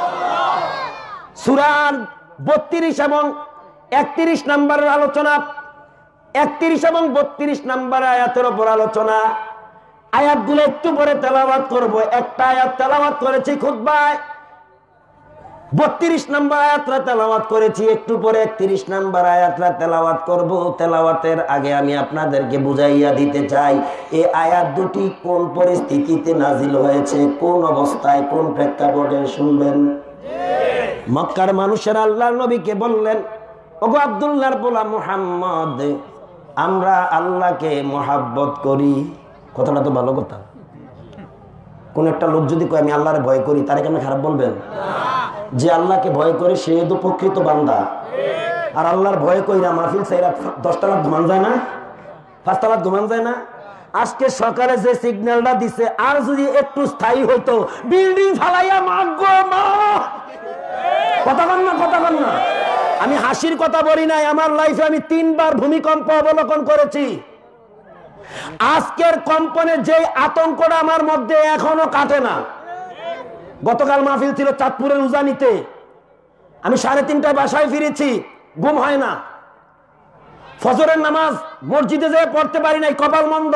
সূরার বত্রিশ এবং একত্রিশ নম্বরের আলোচনা, একত্রিশ এবং বত্রিশ নম্বর আয়াতের উপর আলোচনা। আয়াতগুলো একটু পরে তেলাওয়াত করব। একটা আয়াত তেলাওয়াত করেছি খুতবায়, বত্রিশ নম্বর আয়াতটা তেলাওয়াত করেছি, একটু পরে একত্রিশ নম্বর আয়াতটা তেলাওয়াত করব। তেলাওয়াতের আগে আমি আপনাদেরকে বুঝাইয়া দিতে চাই, এই আয়াত দুটি কোন পরিস্থিতিতে নাজিল হয়েছে, কোন অবস্থায়, কোন প্রেক্ষাপটে শুনবেন। মক্কার মানুষের আল্লাহর নবীকে বললেন, ওগো আব্দুল্লাহর পোলা মুহাম্মদ, আমরা আল্লাহকে মহাব্বত করি। কথাটা তো ভালো কথা। কোন একটা লোক যদি কয় আমি আল্লাহরে ভয় করি, তারে কেন খারাপ বলবেন? যে আল্লাহকে ভয় করে সে তো প্রকৃত বান্দা। আর আল্লাহর ভয় কইরা মাহফিল চাইরা দশটা রাত ঘুমান যায় না, পাঁচটা রাত ঘুমান যায় না। আজকে সকালে যে সিগন্যালটা দিছে, আর যদি একটু স্থায়ী হইতো, বিল্ডিং ফালাইয়া মাগো মা। কথা বল না, কথা বল না। আমি হাসির কথা বলি নাই, আমার লাইফে আমি তিনবার ভূমিকম্প অবলোকন করেছি। আজকের কম্পনে যে আতঙ্কটা আমার মধ্যে এখনো কাটে না। গতকাল মাহফিল ছিল চাঁদপুরের উজানিতে, আমি সাড়ে তিনটায় বাসায় ফিরেছি, ঘুম হয় না। ফজরের নামাজ মসজিদে যেয়ে পড়তে পারি নাই, কপাল মন্দ।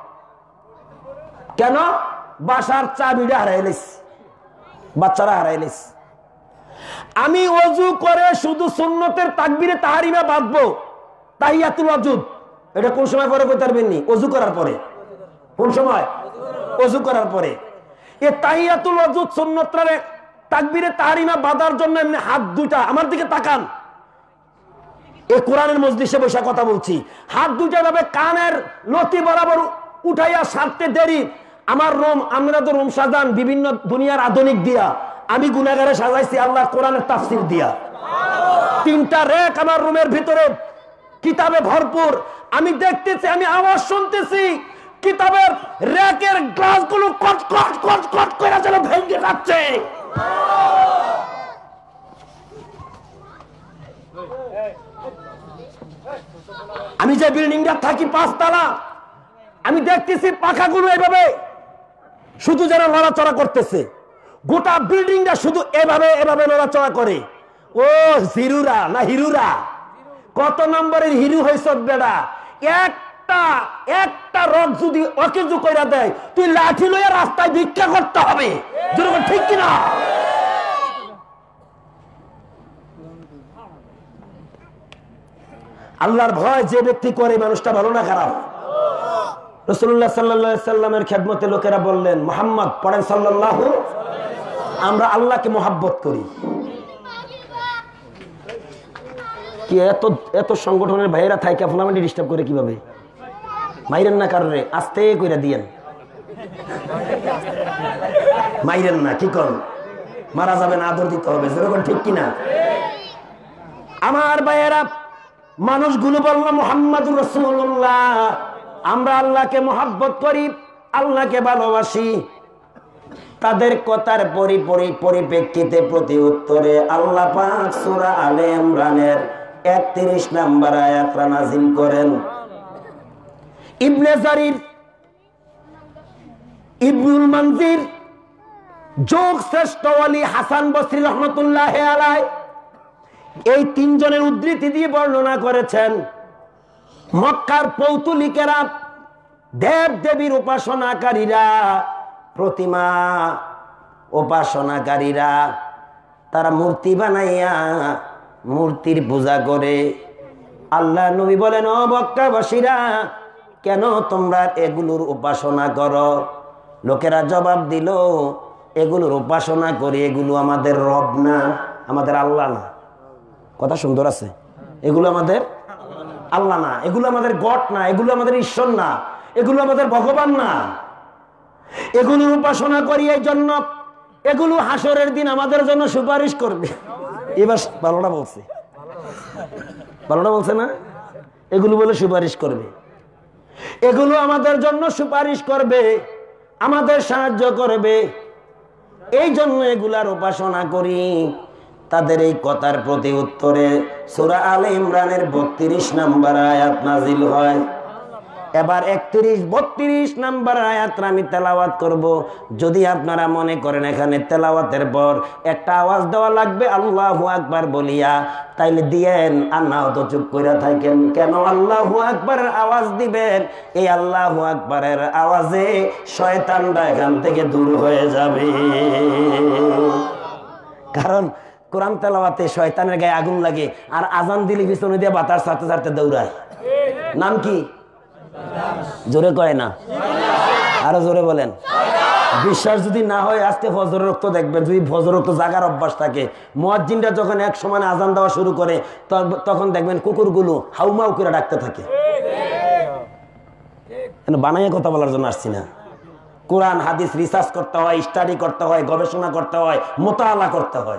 কেন? বাসার চাবিটা হারাইলিস, বাচ্চারা হারাইলিস। আমি ওযু করে শুধু সুন্নতের তাকবীরে তাহরিমা বাঁধবো, তাহিয়াতুল ওয়াজুদ। এটা কোন সময় পরে কইতে পারবেন নি? ওযু করার পরে। কোন সময়? ওযু করার পরে। এই তাহিয়াতুল ওয়াজুদ সুন্নতরে তাকবীরে তাহরিমা বাঁধার জন্য এমনি হাত দুইটা, আমার দিকে তাকান, এই কোরআনের মজলিসে বসে কথা বলছি, হাত দুইটা ভাবে কানের লতি বরাবর উঠাইয়া সারতে দেরি। আমার রুম, আমরা তো রুম সাজান বিভিন্ন দুনিয়ার আধুনিক দিয়া, আমি গুনাহগারে সাজাইছি আল্লাহ কোরআনের তাফসীর দিয়া। তিনটা রেক আমার রুমের ভিতরে কিতাবে ভরপুর। আমি দেখতেছি, আমি আওয়াজ শুনতেছি, কিতাবের রেকের গ্লাসগুলো কট কট কট কট করে যেন ভেঙে যাচ্ছে। আমি যে বিল্ডিংটা থাকি পাঁচতলা, আমি দেখতেছি পাখাগুলো এভাবে শুধু যেন নড়াচড়া করতেছে। গোটা বিল্ডিংটা শুধু এভাবে এভাবে নড়াচড়া করে। ও হিরুরা না হিরুরা, কত নম্বরের হিরু হয়েছ বেটা? একটা একটা রক যদি অকেজু কইরা দেয়, তুই লাঠি লইয়া রাস্তায় ভিক্ষা করতে হবে। ঠিক কিনা? আল্লাহর ভয় যে ব্যক্তি করে, মানুষটা ভালো না খারাপ? রাসূলুল্লাহ সাল্লাল্লাহু আলাইহি সাল্লামের খেদমতে লোকেরা বললেন, মুহাম্মদ পড়েন সাল্লাল্লাহু, আমরা আল্লাহকে মহাব্বত করি। কি এত এত সংগঠনের ভাইয়েরা থাইকে আপনার ডিস্টার্ব করে কিভাবে? মাইরেন না কারণে আস্তে কইরা দিয়েন, মাইরেন না। কি কর, মারা যাবেন, আদর দিতে হবে, যেরকম ঠিক কিনা? আমার ভাইয়েরা, মানুষগুলো বলল মুহাম্মাদুর রাসূলুল্লাহ, আমরা আল্লাহকে মহব্বত করি, আল্লাহকে ভালোবাসি। তাদের কথার পরিপ্রেক্ষিতে প্রতি উত্তরে আল্লাহ পাক সূরা আলে ইমরানের একত্রিশ নম্বর আয়াতটা নাযিল করেন। ইবনে জারির, ইবনুল মানজির, যোগ শ্রেষ্ঠ ওয়ালি হাসান বসরি রহমাতুল্লাহ আলাইহি এই তিনজনের উদ্ধৃতি দিয়ে বর্ণনা করেছেন, মক্কার পৌতুলিকেরা, দেব দেবীর উপাসনাকারীরা, প্রতিমা উপাসনাকারীরা, তারা মূর্তি বানাইয়া মূর্তির পূজা করে। আল্লাহ নবী বলেন, ও মক্কাবাসীরা, কেন তোমরা এগুলোর উপাসনা করো? লোকেরা জবাব দিল, এগুলোর উপাসনা করি, এগুলো আমাদের রব না, আমাদের আল্লাহ না। কথা সুন্দর আছে, এগুলো আমাদের আল্লাহ না, এগুলো আমাদের গড না, এগুলো আমাদের ঈশ্বর না, এগুলো আমাদের ভগবান না। এগুলোর উপাসনা করি এই জন্য এগুলো হাসরের দিন আমাদের জন্য সুপারিশ করবে। এবার ভালোটা বলছে, ভালোটা বলছে না? এগুলো বলে সুপারিশ করবে, এগুলো আমাদের জন্য সুপারিশ করবে, আমাদের সাহায্য করবে, এই জন্য এগুলার উপাসনা করি। তাদের এই কথার প্রতি উত্তরে সূরা আলে ইমরানের বত্রিশ নম্বর আয়াত নাজিল হয়। এবার একত্রিশ বত্রিশ নাম্বার আয়াতটা আমি তেলাওয়াত করব। যদি আপনারা মনে করেন এখানে তেলাওয়াতের পর একটা আওয়াজ দেওয়া লাগবে আল্লাহু আকবার বলিয়া, তাইলে দিয়েন। আর নাও তো চুপ করে থাকেন কেন? আল্লাহু আকবারের আওয়াজ দিবেন, এই আল্লাহু আকবারের আওয়াজে শয়তানরা এখান থেকে দূর হয়ে যাবে। কারণ কোরআন তেলাওয়াতে শয়তানের গায়ে আগুন লাগে, আর আজান দিলে পিছনে দিয়ে বাতাস ছাড়তে ছাড়তে দৌড়ায়। নাম কি? জোরে কয় না, আরো জোরে বলেন। বিশ্বাস যদি না হয় আজকে ফজরের রক্ত দেখবেন, যদি ফজর রক্ত জাগার অভ্যাস থাকে, মুয়াজ্জিনরা যখন এক সময় আজান দেওয়া শুরু করে তখন দেখবেন কুকুরগুলো হাউমাউ করে ডাকতে থাকে। বানাইয়া কথা বলার জন্য আসছি না, কোরআন হাদিস রিসার্চ করতে হয়, স্টাডি করতে হয়, গবেষণা করতে হয়, মোতালা করতে হয়।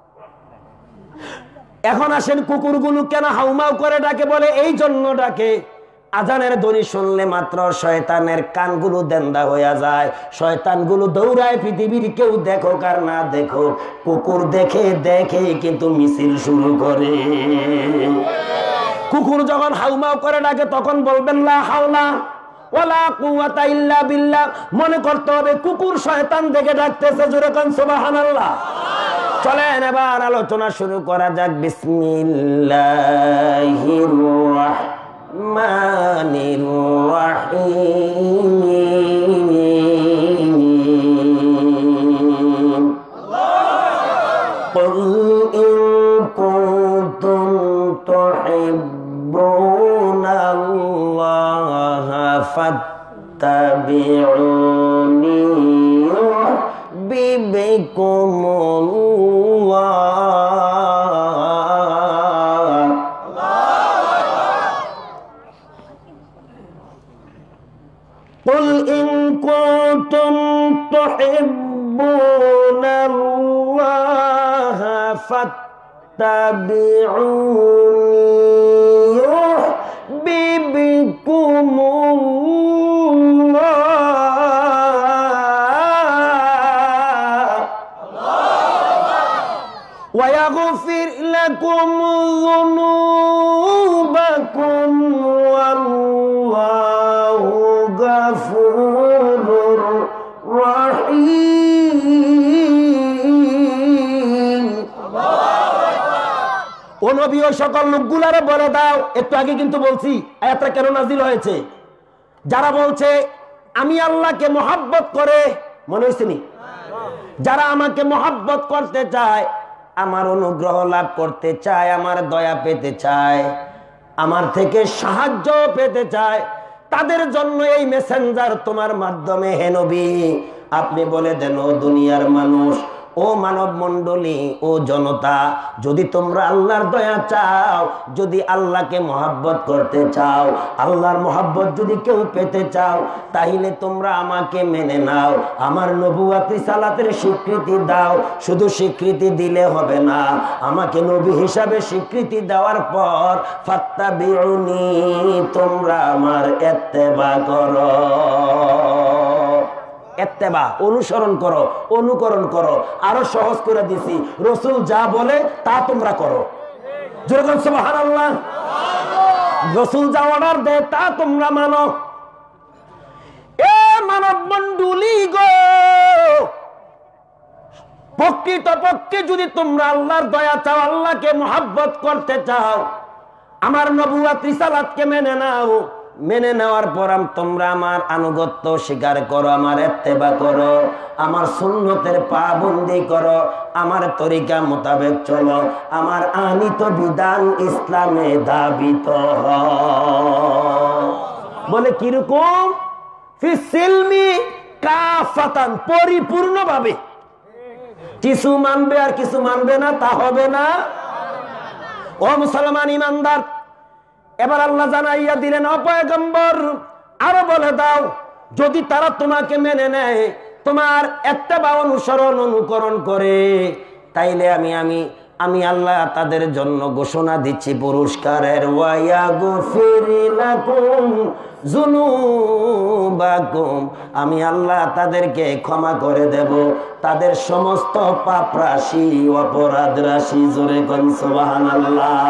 এখন আসেন, কুকুরগুলো কেন হাউমাউ করে ডাকে? বলে এই জন্য ডাকে, আজানের ধ্বনি শুনলে মাত্র শয়তানের কানগুলো দেন্দা হয়ে যায়, শয়তানগুলো দৌড়ায় পৃথিবীর, কেউ দেখো আর না দেখো, কুকুর দেখে দেখে কিন্তু মিছিল শুরু করে। কুকুর যখন হাউমাউ করে ডাকে তখন বলবেন লা হাওলা ওয়ালা কুওয়াতা ইল্লা বিল্লাহ, মনে করতে হবে কুকুর শয়তান দেখে ডাকতেছে। জোরে কোন সুবহানাল্লাহ। চলেন এবার আলোচনা শুরু করা যাক। বিসমিল্লাহির রাহমানির রাহিম। কুল ইন কুনতুম তুহিব্বুনাল্লাহা ফাত্তাবিউনি বিকুমুল্লাহ। কুল ইন কুনতুম তুহিব্বুনাল্লাহা ফাত্তাবিউনি বিকুমুল্লাহ ويغفر لكم ذنوبكم والله غفور رحيم। ও নবী, ওই সকল লোকগুলারে বলে দাও, একটু আগে কিন্তু বলছি আয়াতটা কেন নাজিল হয়েছে, যারা বলছে আমি আল্লাহকে মহব্বত করে, মনে হয়েছে নি? যারা আমাকে মহব্বত করতে চায়, আমার অনুগ্রহ লাভ করতে চায়, আমার দয়া পেতে চায়, আমার থেকে সাহায্য পেতে চায়, তাদের জন্য এই মেসেঞ্জার তোমার মাধ্যমে হে নবী আপনি বলে দেন, ও দুনিয়ার মানুষ, ও মানব মণ্ডলী, ও জনতা, যদি তোমরা আল্লাহর দয়া চাও, যদি আল্লাহকে মহব্বত করতে চাও, আল্লাহর মহব্বত যদি কেউ পেতে চাও, তাহলে তোমরা আমাকে মেনে নাও, আমার নবুয়ত রিসালাতের স্বীকৃতি দাও। শুধু স্বীকৃতি দিলে হবে না, আমাকে নবী হিসাবে স্বীকৃতি দেওয়ার পর ফাত্তাবিউনি, তোমরা আমার ইত্তেবা করো। ইত্তেবা অনুসরণ করো, অনুকরণ করো। আরো সহজ করে দিছি, রাসূল যা বলে তা তোমরা করো। জোরে বলেন সুবহানাল্লাহ। রাসূল যা অর্ডার দেয় তা তোমরা মানো। এ মানব মণ্ডলী গো, প্রকৃতপক্ষে যদি তোমরা আল্লাহর দয়া চাও, আল্লাহকে মহব্বত করতে চাও, আমার নবুয়ত রিসালাতকে মেনে নাও, মেনে নেওয়ার পর তোমরা আমার আনুগত্য স্বীকার করো, আমার ইত্তেবা করো, আমার সুন্নতের পাবন্দি করো, আমার তরিকা মোতাবেক চলো, আমার আনিত বিধান ইসলামে দাবিত বলে। কিরকম? ফিসিলমি কাফাতান, পরিপূর্ণভাবে। কিছু মানবে আর কিছু মানবে না, তা হবে না। ও মুসলমান ইমানদার, এবার আল্লাহ জানাইয়া দিলেন, ও পয়গম্বর আরো বলে দাও, যদি তারা তোমাকে মেনে নেয়, তোমার ইত্তেবা অনুসরণ অনুকরণ করে, তাইলে আমি আমি আমি আল্লাহ তাদের জন্য ঘোষণা দিচ্ছি পুরস্কারের। ওয়ায়াগফির লাকুম যুনুবাকুম, আমি আল্লাহ তাদেরকে ক্ষমা করে দেব তাদের সমস্ত পাপ রাশি, অপরাধ রাশি। জোরে কোন সুবহানাল্লাহ।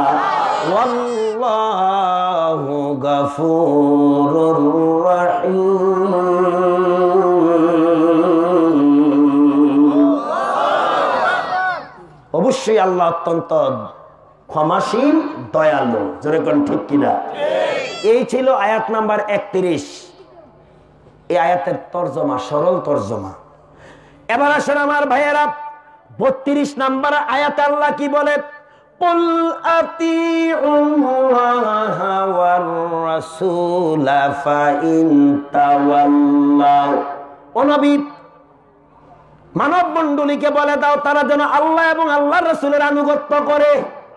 ওয়াল্লাহু গফুরুর রহিম। অবশ্যই আল্লাহ অত্যন্ত ক্ষমাশীল, দয়ালু। জোরে কোন ঠিক কিনা? এই ছিল আয়াত নাম্বার একত্রিশ। এই আয়াতের তরজমা, সরল তরজমা। এবার আসেন আমার ভাইয়েরা, বত্রিশ নাম্বার আয়াতে আল্লাহ কি বলে? কুল আতিউল্লাহা ওয়ার রাসূলা ফাইন তাওয়াল্লাউ। ও নবী, মানব মণ্ডলীকে বলে দাও তারা যেন আল্লাহ এবং আল্লাহর রাসূলের আনুগত্য করে।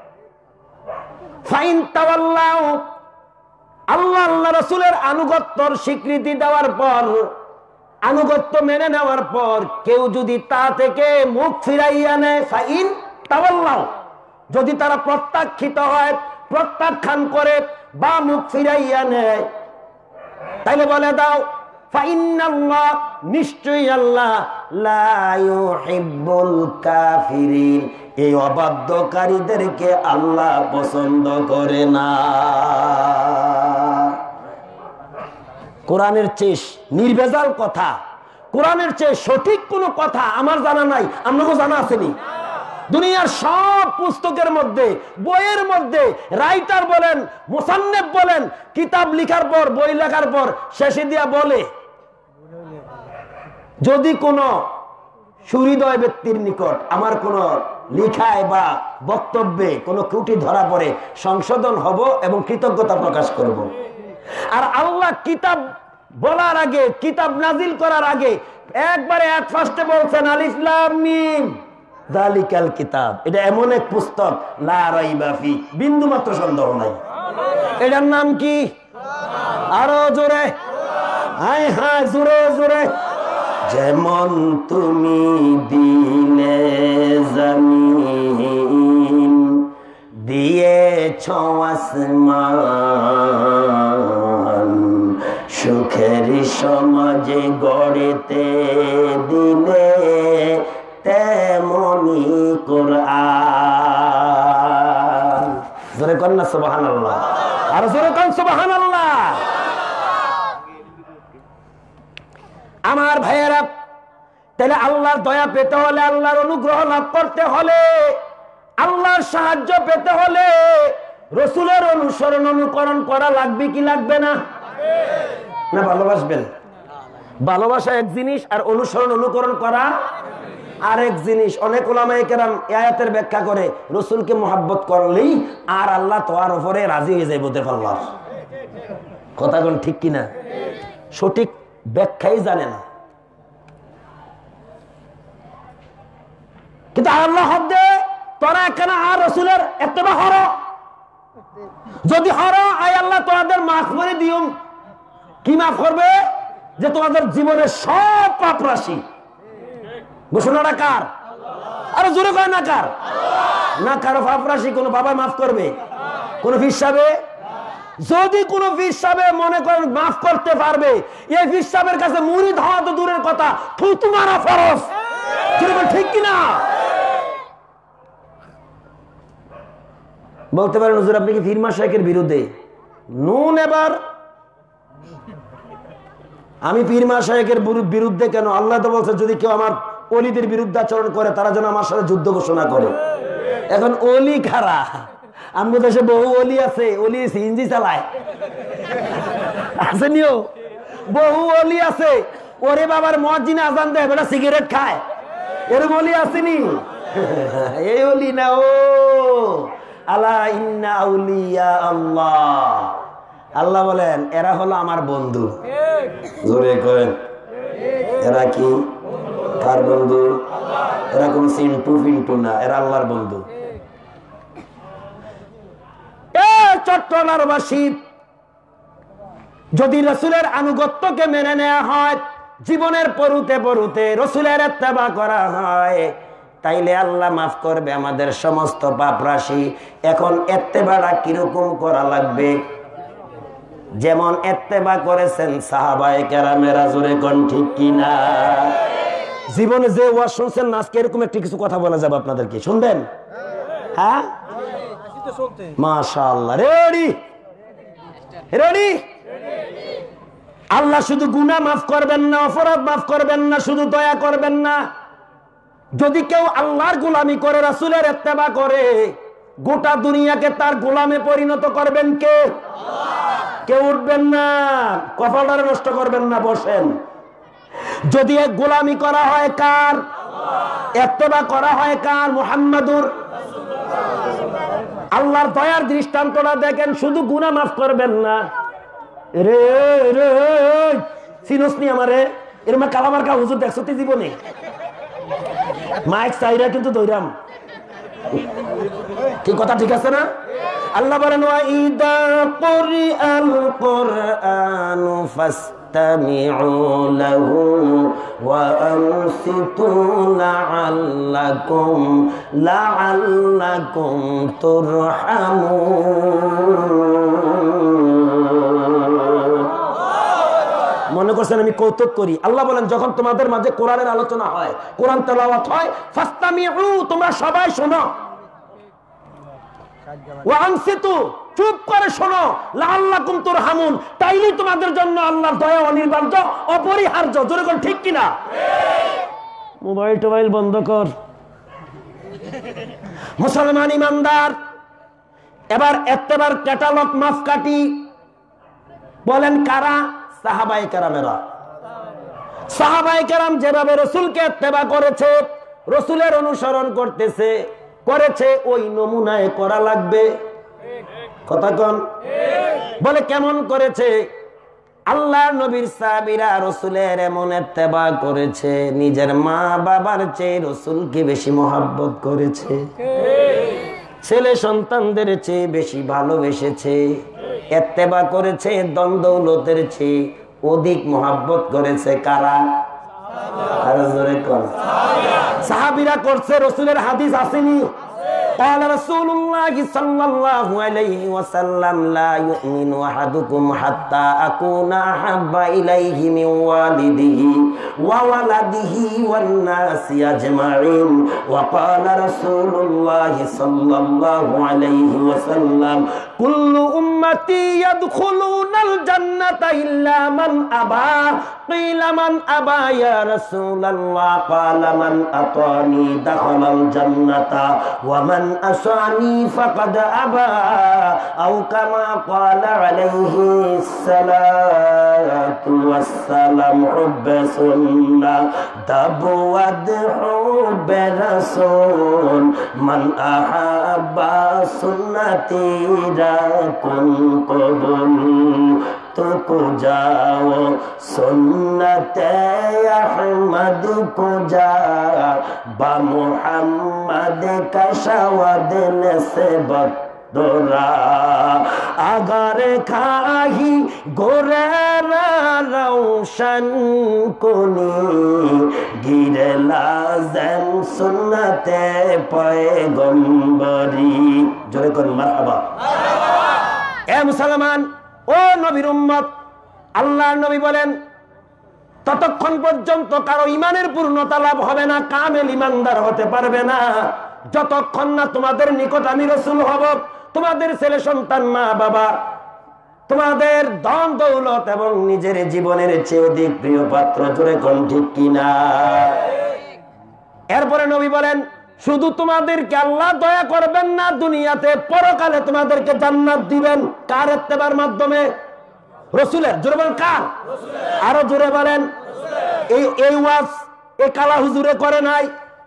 ফাইন তাওয়াল্লাউ, আল্লাহ আল্লাহ রাসূলের আনুগত্যর স্বীকৃতি দেওয়ার পর, আনুগত্য মেনে নেওয়ার পর কেউ যদি তা থেকে মুখ ফিরাইয়া নেয়, ফাইন তাওয়াল্লাউ, যদি তারা প্রত্যাখ্যিত হয়, প্রত্যাখ্যান করে বা মুখ ফিরাইয়া নেয়, তাইলে বলে দাও ফাইন্নাল্লাহ, নিশ্চয়ই আল্লাহ লা ইউহিব্বুল কাফিরিন, এই অবাধ্যকারীদেরকে আল্লাহ পছন্দ করে না। কোরআনের চেয়ে নির্ভেজাল কথা, কোরআনের চেয়ে সঠিক কোন কথা আমার জানা নাই। আপনাকে জানা আসেনি? দুনিয়ার সব পুস্তকের মধ্যে, বইয়ের মধ্যে রাইটার বলেন, মুসান্নিফ বলেন, কিতাব লিখার পর, বই লেখার পর শেষে দিয়া বলে, যদি কোন সুহৃদয় ব্যক্তির নিকট আমার কোন লিখায় বা বক্তব্যে কোন ত্রুটি ধরা পড়ে, সংশোধন হব এবং কৃতজ্ঞতা প্রকাশ করব। আর আল্লাহ কিতাব বলার আগে, কিতাব নাজিল করার আগে একবারে এক ফার্স্টে বলছেন আলিফ লাম মিম যালিকাল কিতাব, এটা এমন এক পুস্তক লা রাইবা ফি, বিন্দু মাত্র সন্দেহ নাই। এটার নাম কি? আরো জোরে, হায় হায় জোরে জোরে। যেমন তুমি দিলে জমিন, দিয়েছ আসমান, সুখের সমাজে গড়েতে দিলে তেমনি কোরআন। জোরে কর না সুবহানাল্লাহ, আর জোরে কর সুবহানাল্লাহ। আমার ভাইয়েরা, তাহলে আল্লাহর দয়া পেতে হলে, আল্লাহর অনুগ্রহ লাভ করতে হলে, আল্লাহর সাহায্য পেতে হলে রাসূলের অনুসরণ অনুকরণ করা লাগবে কি লাগবে না? না ভালোবাসবেন? ভালোবাসা এক জিনিস, আর অনুসরণ অনুকরণ করা আরেক জিনিস। অনেক উলামায়ে কেরাম আয়াতের ব্যাখ্যা করে, রাসূলকে মহব্বত করলেই আর আল্লাহ তোর উপরে রাজি হয়ে যাইব। আল্লাহ কথা কোন ঠিক কিনা? সঠিক ব্যাখ্যাই জানে না। কিন্তু আল্লাহ হক দে তোরা কেন আর রাসূলের ইত্তেবা হর, যদি হর আয় আল্লাহ তোমাদের মাফ করে দিও। কি মাফ করবে? যে তোমাদের জীবনের সব পাপ রাশি। ঘোষণাটা কার? আরে জোরে কয় না কার? না কারো পাপ রাশি কোন বাবা মাফ করবে? কোন পীর সাহেব? যদি কোন পীর সাহেব মনে করেন মাফ করতে পারবে, এই পীর সাহেবের কাছে মুরিদ হওয়া তো দূরের কথা, থুতু মারা ফরজ। ঠিক কিনা? বলতে পারেন হুজুর আপনি কি পীর মাশায়েখের বিরুদ্ধে? নুন এবার আমি পীর মাশায়েখের বিরুদ্ধে কেন? আল্লাহ তো বলছে যদি কেউ আমার ওলিদের বিরুদ্ধে আচরণ করে তারা যেন আমার সাথে যুদ্ধ ঘোষণা করে। এখন ওলি খারা, আমাদের দেশে বহু ওলি আছে, ওলি সিএনজি চালায়, আসেনিও বহু ওলি আছে, ওরে বাবার মুয়াজ্জিনে আযান দেয় বেটা সিগারেট খায়, এরকম ওলি আসেনি? এই ওলি না, ও আলা ইন্না আউলিয়া আল্লাহ। আল্লাহ বলেন এরা হলো আমার বন্ধু। জোরে করেন এরা কি কার বন্ধু? এরা কোন সিন্টু ফিন্টু না, এরা আল্লাহর বন্ধু। চট্টগ্রামবাসী যদি রাসূলের আনুগত্যকে মেনে নেওয়া হয়, জীবনের পরুতে পরুতে রাসূলের ইত্তেবা করা হয়, তাইলে আল্লাহ মাফ করবে আমাদের সমস্ত পাপ রাশি। এখন ইত্তেবাটা কিরকম করা লাগবে? যেমন ইত্তেবা করেছেন সাহাবায়ে কেরামেরা। জোরে কোন ঠিক কিনা? জীবনে যে ওয়াজ শুনছেন আজকে এরকম একটি কিছু কথা বলা যাবে আপনাদেরকে, শুনবেন? হ্যাঁ মাশাআল্লাহ, রেডি রেডি। আল্লাহ শুধু গুনাহ মাফ করবেন না, অপরাধ মাফ করবেন না, শুধু দয়া করবেন না। যদি কেউ আল্লাহর গোলামি করে, রাসূলের ইত্তেবা করে, গোটা দুনিয়াকে তার গোলামে পরিণত করবেন কে? কেউ উঠবেন না, কপালটা নষ্ট করবেন না, বসেন। যদি এক গোলামি করা হয় কার? ইত্তেবা করা হয় কার? মুহাম্মাদুর। আল্লাহর দয়ার দৃষ্টান্তটা দেখেন, শুধু গুনাহ মাফ করবেন না। রে রে সিনোস নি আমারে এরকম কালামার কা হুজুর দেখছো তে জীবনে? মাইক চাইরা কিন্তু দইরাম। কি কথা ঠিক আছে না? আল্লাহ বলেন ওয়া ইদা কুরিআল কুরআনু ফাসতামিউ লাহু ওয়া আনসিতু লাআল্লাকুম লাআল্লাকুম তুরহামুন। মনে করছেন আমি কৌতুক করি? আল্লাহ বলেন যখন তোমাদের মাঝে কোরআনের আলোচনা হয়, কোরআন তেলাওয়াত হয়, ফাসতামিউ, তোমরা সবাই শোনো, ওয়া আনসিতু, চুপ করে শোনো, লাআল্লাকুম তুরহামুন, তাইলেই তোমাদের জন্য আল্লাহর দয়া অনিবার্য, অপরিহার্য। জোরে কোন ঠিক কিনা? মোবাইল টোবাইল বন্ধ কর। মুসলমান ইমানদার, এবার ইত্তেবার ক্যাটালগ মাফ কাটি। বলেন কারা? সাহাবায়ে কেরামেরা। সাহাবায়ে কেরাম যেভাবে রাসূলকে ইত্তেবা করেছে, রাসূলের অনুসরণ করতেছে, করেছে, ওই নমুনায় করা লাগবে। কথা কোন? বলে কেমন করেছে? আল্লাহ নবীর সাহাবীরা রাসূলের এমন ইত্তেবা করেছে, নিজের মা বাবার চেয়ে রাসূলকে বেশি মহব্বত করেছে, ছেলে সন্তানদের চেয়ে বেশি ভালোবেসেছে, ইত্তেবা করেছে, ধন দৌলতের চেয়ে অধিক মহব্বত করেছে। কারা? আরো জোরে কোন? সাহাবীরা করছে। রাসূলের হাদিস আসেনি? قال رسول الله صلى الله عليه وسلم لا يؤمن أحدكم حتى أكون أحب إليه من والده وولده والناس أجمعين. وقال رسول الله صلى الله عليه وسلم كل أمتي يدخلون الجنة إلا من أبى. قيل من أبى يا رسول الله؟ قال من أطاني دخل الجنة ومن أساني فقد أبى. أو كما قال عليه الصلاة والسلام حب سنة تبود حب رسول من أحب سنتي راكن قبل تو کو جاؤ سنت احمد अहमद को जा बा मुहम्मद का शवाद नस्बत दोरा अगर खाही गोरे रोशन कुनी गिरे लाज़म सुन्नते पैगंबरी जोरे कर मरहबा ए मुसलमान ओ नबीर उम्मत আল্লাহর নবী বলেন ততক্ষণ পর্যন্ত কারো ঈমানের পূর্ণতা লাভ হবে না কামেল ঈমানদার হতে পারবে না যতক্ষণ না তোমাদের নিকট আমি রাসূল হব তোমাদের ছেলে সন্তান মা বাবা তোমাদের ধন দৌলত এবং নিজের জীবনের চেয়ে অধিক প্রিয় পাত্র জোরে কোন ঠিক কিনা এরপরে নবী বলেন শুধু তোমাদেরকে আল্লাহ দয়া করবেন না দুনিয়াতে পরকালে তোমাদেরকে জান্নাত দিবেন কার ইত্তেবার মাধ্যমে রাসূলের জোরে বলেন কার আরো জোরে বলেন এই এই ওয়াজ এই কালা হুজুরে করে নাই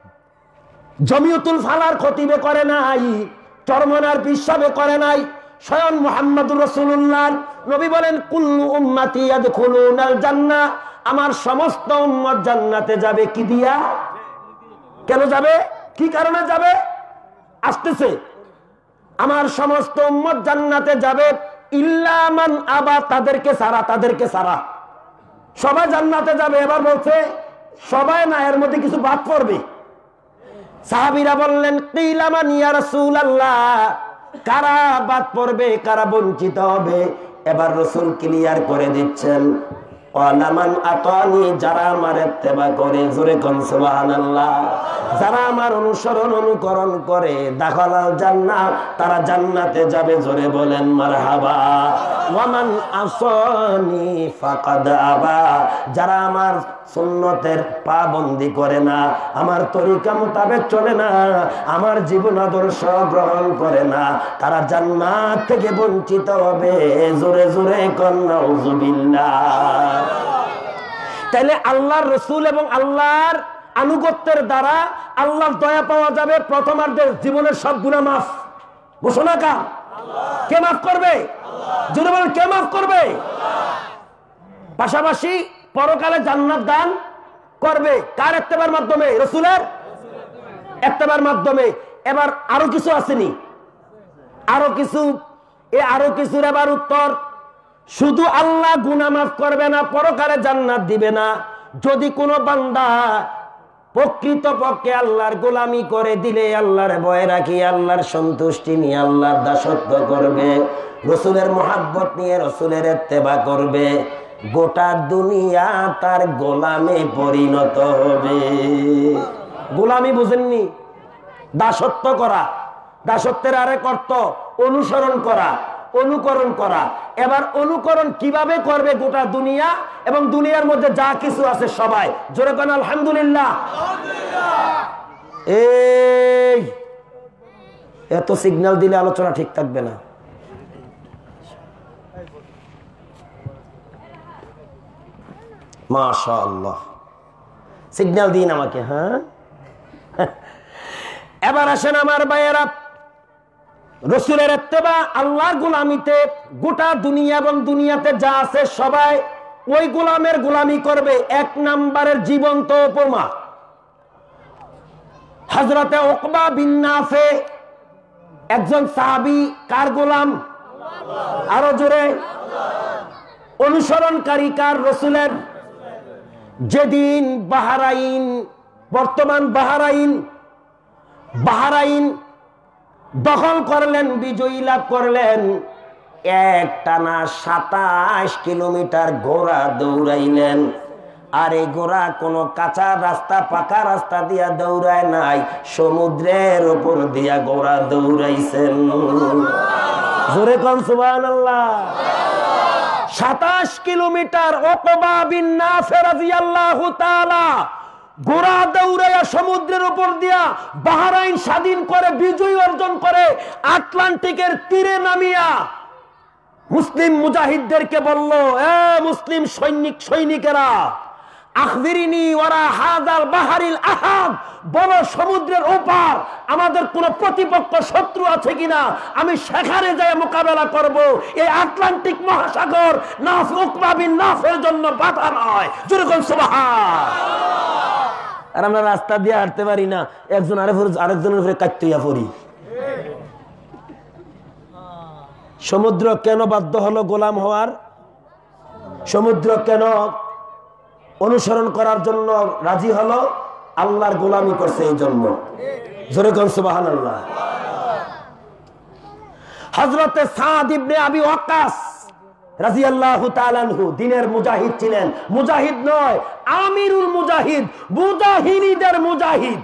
জমিয়তুল ফালার খতিবে করে নাই চরমনার পিসাবে করে নাই স্বয়ং মুহাম্মদুর রাসূলুল্লাহ নবী বলেন কুল্লু উম্মতি ইয়াদখুলুনাল জান্নাহ আমার সমস্ত উম্মত জান্নাতে যাবে কি দিয়া কেন যাবে কি কারণে যাবে আসতেছে আমার সমস্ত উম্মত জান্নাতে যাবে ইল্লা মান আবা তাদেরকে সারা তাদেরকে সারা সবাই জান্নাতে যাবে এবার বলছে সবাই না এর মধ্যে কিছু বাদ পড়বে সাহাবীরা বললেন কিলা মান ইয়া রাসূলুল্লাহ কারা বাদ পড়বে কারা বঞ্চিত হবে এবার রাসূল ক্লিয়ার করে দিচ্ছেন ওয়ালামান আতানি যারা আমার ইত্তেবা করে জোরে কোন সুবহানাল্লাহ যারা আমার অনুসরণ অনুকরণ করে দাখালাল জান্নাহ তারা জান্নাতে যাবে জোরে বলেন মারহাবা ওয়ামান আসানি ফাকাদ আবা যারা আমার সুন্নতের পাবন্দি করে না আমার তরিকা মোতাবেক চলে না আমার জীবন আদর্শ গ্রহণ করে না তারা জান্নাত থেকে বঞ্চিত হবে জোরে জোরে কোন নাউযুবিল্লাহ তাহলে আল্লাহর রাসূল এবং আল্লাহর আনুগত্যের দ্বারা আল্লাহর দয়া পাওয়া যাবে প্রথমার্ধের জীবনের সব গুনাহ মাফ ঘোষণা কার আল্লাহ কে মাফ করবে আল্লাহ জোরে বলেন কে মাফ করবে আল্লাহ পাশাপাশি পরকালে জান্নাত দান করবে কার ইত্তেবার মাধ্যমে রাসূলের ইত্তেবার মাধ্যমে এবার আরো কিছু আসেনি আরো কিছু এই আরো কিছুর এবার উত্তর শুধু আল্লাহ গুনাহ মাফ করবে না পরকালে জান্নাত দিবে না যদি কোনো বান্দা প্রকৃতপক্ষে আল্লাহর গোলামি করে দিলে আল্লাহর ভয় রাখি আল্লাহর সন্তুষ্টি নিয়ে আল্লাহর দাসত্ব করবে রাসূলের মহব্বত নিয়ে রাসূলের ইত্তেবা করবে গোটা দুনিয়া তার গোলামে পরিণত হবে গোলামি বুঝেননি দাসত্ব করা দাসত্বের আরেক অর্থ অনুসরণ করা অনুকরণ করা এবার অনুকরণ কিভাবে করবে গোটা দুনিয়া এবং দুনিয়ার মধ্যে যা কিছু আছে সবাই জোরে কোন আলহামদুলিল্লাহ এই এত সিগন্যাল দিলে আলোচনা ঠিক থাকবে না মাশাআল্লাহ সিগন্যাল দিন আমাকে হ্যাঁ এবার আসেন আমার ভাইয়েরা রাসূলের ইত্তেবা আল্লাহর গোলামিতে গোটা দুনিয়া এবং দুনিয়াতে যা আছে সবাই ওই গোলামের গোলামি করবে এক নাম্বারের জীবন্ত উপমা হযরতে উকবা বিন নাফে একজন সাহাবী কার গোলাম আল্লাহ আরো জোরে আল্লাহ অনুসরণকারী কার রাসূলের যেদিন বাহরাইন বর্তমান বাহরাইন বাহরাইন দখল করলেন বিজয়ী লাভ করলেন এক টানা সাতাশ কিলোমিটার ঘোড়া দৌড়াইলেন আর এই ঘোড়া কোনো কাঁচা রাস্তা পাকা রাস্তা দিয়া দৌড়ায় নাই সমুদ্রের উপর দিয়া ঘোড়া দৌড়াইছেন জোরে কোন সুবহানাল্লাহ সাতাশ কিলোমিটার উকবা বিন নাফে রাদিয়াল্লাহু তাআলা ঘোড়া দৌড়াইয়া সমুদ্রের উপর দিয়া বাহরাইন স্বাধীন করে বিজয় অর্জন করে আটলান্টিকের তীরে নামিয়া মুসলিম মুজাহিদদেরকে বলল এ মুসলিম সৈনিক সৈনিকেরা আখবিরিনি ওয়ারা হাযাল বাহরিল আহাব বড় সমুদ্রের ওপার আমাদের কোন প্রতিপক্ষ শত্রু আছে কিনা আমি সেখানে যায় মোকাবেলা করব এই আটলান্টিক মহাসাগর নাফ উকবা বিন নাফের জন্য বাধা নয় জোরে কোন সুবহান আর আমরা রাস্তা দিয়ে হাঁটতে পারি না, একজন আরেকজনের উপরে কাটতেইয়া পড়ি। সমুদ্র কেন বাধ্য হলো গোলাম হওয়ার? সমুদ্র কেন অনুসরণ করার জন্য রাজি হলো? আল্লাহর গোলামি করছে এই জন্য। জোরে কোন সুবহানাল্লাহ। হযরতে সাদ ইবনে আবি ওয়াক্কাস রাদিয়াল্লাহু তাআলা আনহু দ্বীনের মুজাহিদ ছিলেন। মুজাহিদ নয়, আমিরুল মুজাহিদ, মুজাহিদদের মুজাহিদ।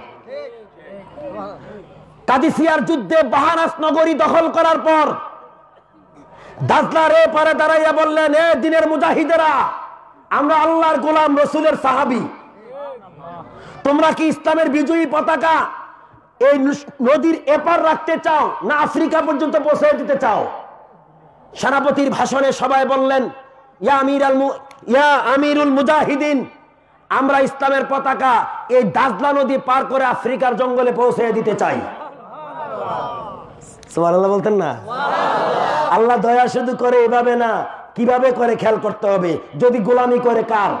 কাদিসিয়ার যুদ্ধে বাহারাস নগরী দখল করার পর দাজলার এপারে দাঁড়াইয়া বললেন, এ দ্বীনের মুজাহিদেরা, আমরা আল্লাহর গোলাম, রাসূলের সাহাবী, তোমরা কি ইসলামের বিজয়ী পতাকা এই নদীর এপার রাখতে চাও না আফ্রিকা পর্যন্ত পৌঁছে দিতে চাও? সেনাপতির ভাষণে সবাই বললেন, ইয়া আমিরাল ইয়া আমিরুল মুজাহিদিন, আমরা ইসলামের পতাকা এই দাজলা নদী পার করে আফ্রিকার জঙ্গলে পৌঁছে দিতে চাই। সুবহানাল্লাহ বলতেন না? আল্লাহ দয়া শুধু করে এভাবে না, কিভাবে করে খেয়াল করতে হবে। যদি গোলামি করে কার?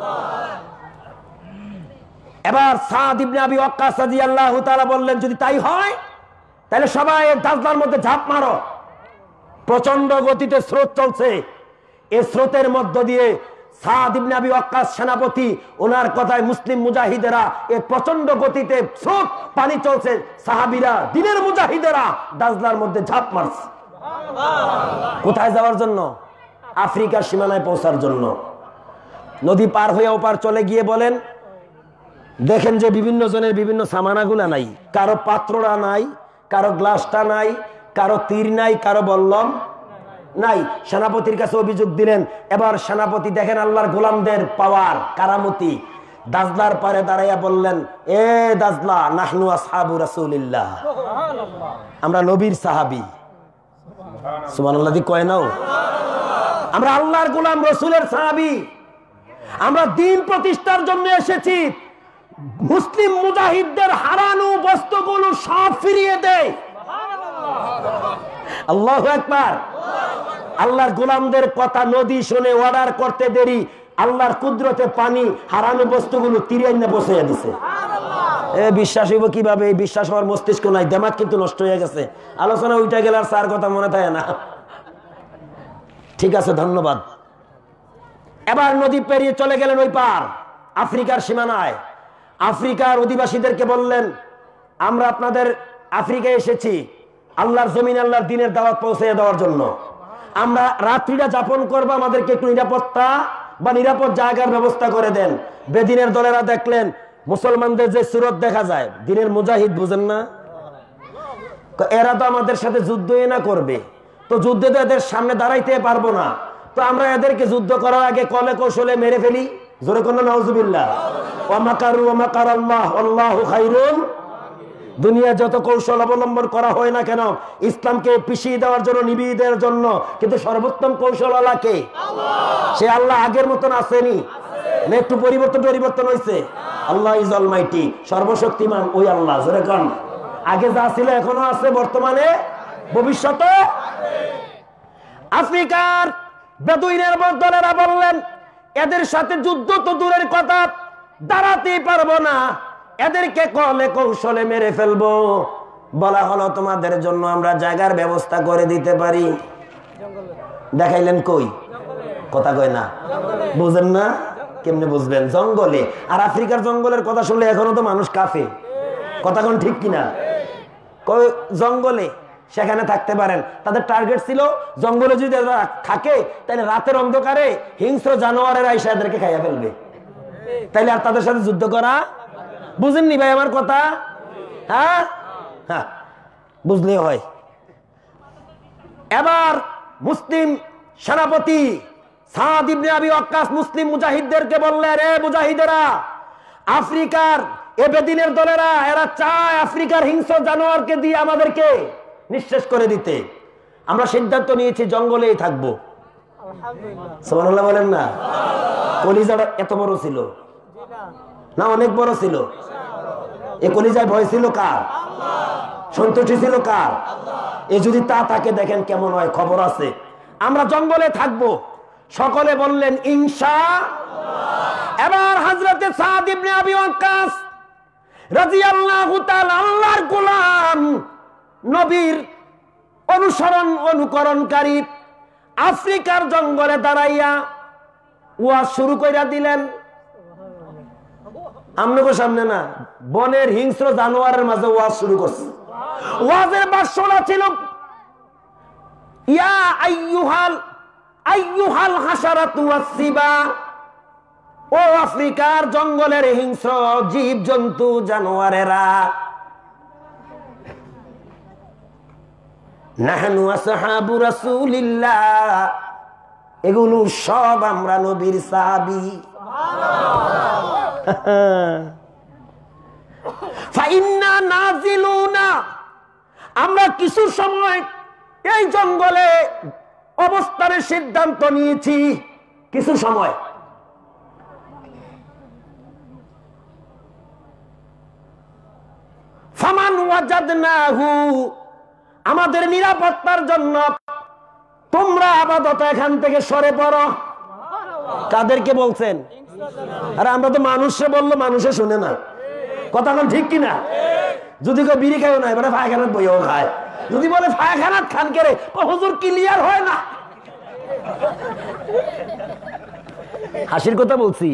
এবার সাদ ইবনে আবি ওয়াক্কাস রাদিয়াল্লাহু তাআলা বললেন, যদি তাই হয় তাহলে সবাই দাজলার মধ্যে ঝাঁপ মারো। প্রচন্ড গতিতে স্রোত চলছে। এই স্রোতের মধ্য দিয়ে সাদ ইবনে আবি ওয়াক্কাস সেনাপতি, ওনার কথায় মুসলিম মুজাহিদেরা, এই প্রচন্ড গতিতে স্রোত পানি চলছে, সাহাবীরা, দ্বীনের মুজাহিদেরা দাজলার মধ্যে ঝাঁপ মারছে। কোথায় যাওয়ার জন্য? আফ্রিকার সীমানায় পৌঁছার জন্য। নদী পার হয়ে ওপার চলে গিয়ে বলেন, দেখেন যে বিভিন্ন জনের বিভিন্ন সামানাগুলা নাই, কারো পাত্ররা নাই, কারো গ্লাসটা নাই, কারো তীর নাই, কারো বল্লম নাই। সেনাপতির কাছে অভিযোগ দিলেন। এবার সেনাপতি দেখেন আল্লাহর গোলামদের পাওয়ার, কারামতি। দাজলার পারে দাঁড়াইয়া বললেন, এ দাজলা, নাহনু আসহাবু রাসূলিল্লাহ, আমরা নবীর সাহাবী। সুবহানাল্লাহ দি কয় নাও, আমরা আল্লাহর গোলাম, রাসূলের সাহাবী, আমরা দ্বীন প্রতিষ্ঠার জন্য এসেছি। মুসলিম মুজাহিদদের হারানো বস্তুগুলো সব ফিরিয়ে দেয়। আল্লাহু আকবার। আল্লাহর গোলামদের কথা নদী শুনে অর্ডার করতে দেরি, আল্লাহর কুদরতে পানি হারানো বস্তুগুলো তীরে এনে বসিয়ে দিছে। এ বিশ্বাস হইব কিভাবে? এই বিশ্বাস হওয়ার মস্তিষ্ক নাই, দেমাগ কিন্তু নষ্ট হয়ে গেছে। আলোচনা উল্টে গেলে আর স্যার কথা মনে থাকে না। ঠিক আছে, ধন্যবাদ। এবার নদী পেরিয়ে চলে গেলেন ওই পার, আফ্রিকার সীমানায়। আফ্রিকার অধিবাসীদেরকে বললেন, আমরা আপনাদের আফ্রিকায় এসেছি আল্লাহর জমিন, আল্লাহর দ্বীনের দাওয়াত পৌঁছে দেওয়ার জন্য। আমরা রাত্রিটা যাপন করবো, আমাদেরকে একটু নিরাপত্তা বা নিরাপদ জায়গার ব্যবস্থা করে দেন। বেদিনের দলেরা দেখলেন মুসলমানদের যে সুরত দেখা যায়, দ্বীনের মুজাহিদ, বুঝেন না, এরা তো আমাদের সাথে যুদ্ধই না করবে, তো যুদ্ধে তো এদের সামনে দাঁড়াইতে পারবো না, তো আমরা এদেরকে যুদ্ধ করার আগে কলে কৌশলে মেরে ফেলি। জোরে কোন নাউজুবিল্লাহ। ওয়া মাকারু ওয়া মাকারাল্লাহ আল্লাহু খায়রুল। দুনিয়া যত কৌশল অবলম্বন করা হয় না কেন, ইসলামকে পিছিয়ে দেওয়ার জন্য, নিভিয়ে দেওয়ার জন্য, কিন্তু সর্বোত্তম কৌশল আল্লাহ কে? সে আল্লাহ আগের মতন আসেনি, না একটু পরিবর্তন পরিবর্তন হয়েছে? আল্লাহ ইজ অলমাইটি, সর্বশক্তিমান ওই আল্লাহ। জোরে কোন, আগে যা ছিল এখনো আছে, বর্তমানে, ভবিষ্যতে। আফ্রিকার বেদুইনের দলেরা বললেন, এদের সাথে যুদ্ধ তো দূরের কথা, দাঁড়াতেই পারবো না, এদেরকে কলে কৌশলে মেরে ফেলবো। বলা হলো, তোমাদের জন্য আমরা জায়গার ব্যবস্থা করে দিতে পারি। দেখাইলেন কই? কথা কয় না, বুঝেন না? কেমনে বুঝবেন? জঙ্গলে। আর আফ্রিকার জঙ্গলের কথা শুনলে এখনো তো মানুষ কাফে। কথা কোন ঠিক কিনা? কই জঙ্গলে, সেখানে থাকতে পারেন। তাদের টার্গেট ছিল জঙ্গলে যদি থাকে তাহলে রাতের অন্ধকারে হিংস্র জানোয়ারের আইসা এদেরকে খাইয়া ফেলবে, তাইলে আর তাদের সাথে যুদ্ধ করা। বুঝেননি ভাই আমার কথা? হ্যাঁ হ্যাঁ, বুঝলে হয়। এবার মুসলিম সেনাপতি সাদ ইবনে আবি ওয়াক্কাস মুসলিম মুজাহিদদেরকে বললেন, রে মুজাহিদেরা, আফ্রিকার এ বেদিনের দলেরা, এরা চায় আফ্রিকার হিংস্র জানোয়ারকে দিয়ে আমাদেরকে নিঃশেষ করে দিতে। আমরা সিদ্ধান্ত নিয়েছি জঙ্গলেই থাকবো। সুবহানাল্লাহ বলেন না? কলিজাটা এত বড় ছিল না? অনেক বড় ছিল। এ কলিজায় ভয় ছিল কার? সন্তুষ্টি ছিল কার? এ যদি তা থাকে দেখেন কেমন হয়, খবর আছে। আমরা জঙ্গলে থাকবো। সকলে বললেন ইনশাআল্লাহ। এবার হযরতে সাদ ইবনে আবি ওয়াক্কাস রাদিয়াল্লাহু তাআলা আল্লাহর গোলাম নবীর অনুসরণ অনুকরণকারী আফ্রিকার জঙ্গলে দাঁড়াইয়া ওয়াজ শুরু কইরা দিলেন। আমনগো সামনে না, বনের হিংস্র জানোয়ারের মাঝে ওয়াজ শুরু করছে। ওয়াজের বাক্যটা ছিল ইয়া আইয়ুহাল আইয়ুহাল হাশারাতু ওয়াসসিবা, ও আফ্রিকার জঙ্গলের হিংস্র জীব জন্তু জানোয়ারেরা, নাহনু আসহাবু রাসূলিল্লাহ, এগুলো সব আমরা নবীর সাহাবী। ফাইন্না নাজিলুনা, আমরা কিছু সময় এই জঙ্গলে অবস্থানের সিদ্ধান্ত নিয়েছি। কিছু সময় ফামান ওয়াজাদনাহু, আমাদের নিরাপত্তার জন্য তোমরা আপাতত এখান থেকে সরে পড়ো। কাদেরকে বলছেন? আরে আমরা তো মানুষে বললো মানুষে শুনে না, কথা কোন ঠিক কিনা? যদি কেউ বিড়ি খায়ও না, এবারে পায়খানার বইও খায়। যদি বলে পায়খানাত খান কেরে, হুজুর ক্লিয়ার হয় না। হাসির কথা বলছি।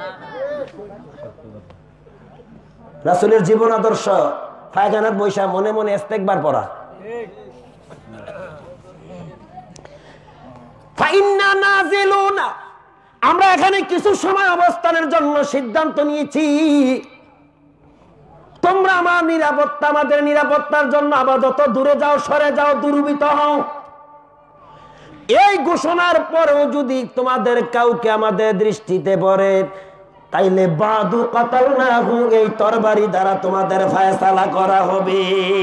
রাসূলের জীবন আদর্শ পায়খানার বৈশা মনে মনে ইস্তেগফার পড়া। ফাইন্না নাজিলুনা, আমরা এখানে কিছু সময় অবস্থানের জন্য সিদ্ধান্ত নিয়েছি। তোমরা আমার নিরাপত্তা আমাদের নিরাপত্তার জন্য আপাতত দূরে যাও, সরে যাও, দূরীভূত হও। এই ঘোষণার পরেও যদি তোমাদের কাউকে আমাদের দৃষ্টিতে পড়ে, তাইলে বাদু কাতালনাহু, এই তরবারি দ্বারা তোমাদের ফয়সালা করা হবে।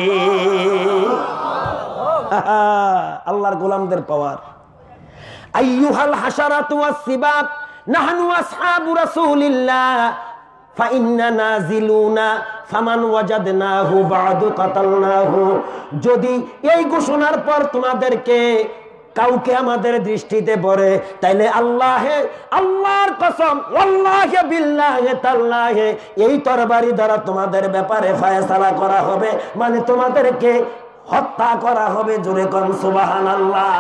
আল্লাহর গোলামদের পাওয়ার। আইয়ুহাল হাশারাতু ওয়াসসিবাব, নাহনু আসহাবু রাসূলিল্লাহ, ফাইন্না নাজিলুনা, ফামান ওয়াজাদনাহু বাদু কাতালনাহু। যদি এই ঘোষণার পর তোমাদেরকে কাউকে আমাদের দৃষ্টিতে পড়ে, তাইলে আল্লাহে আল্লাহর কসম, ওয়াল্লাহি বিল্লাহি তাআলাহে, এই তরবারি দ্বারা তোমাদের ব্যাপারে ফয়সালা করা হবে, মানে তোমাদেরকে হত্যা করা হবে। জোরে কোন সুবহানাল্লাহ।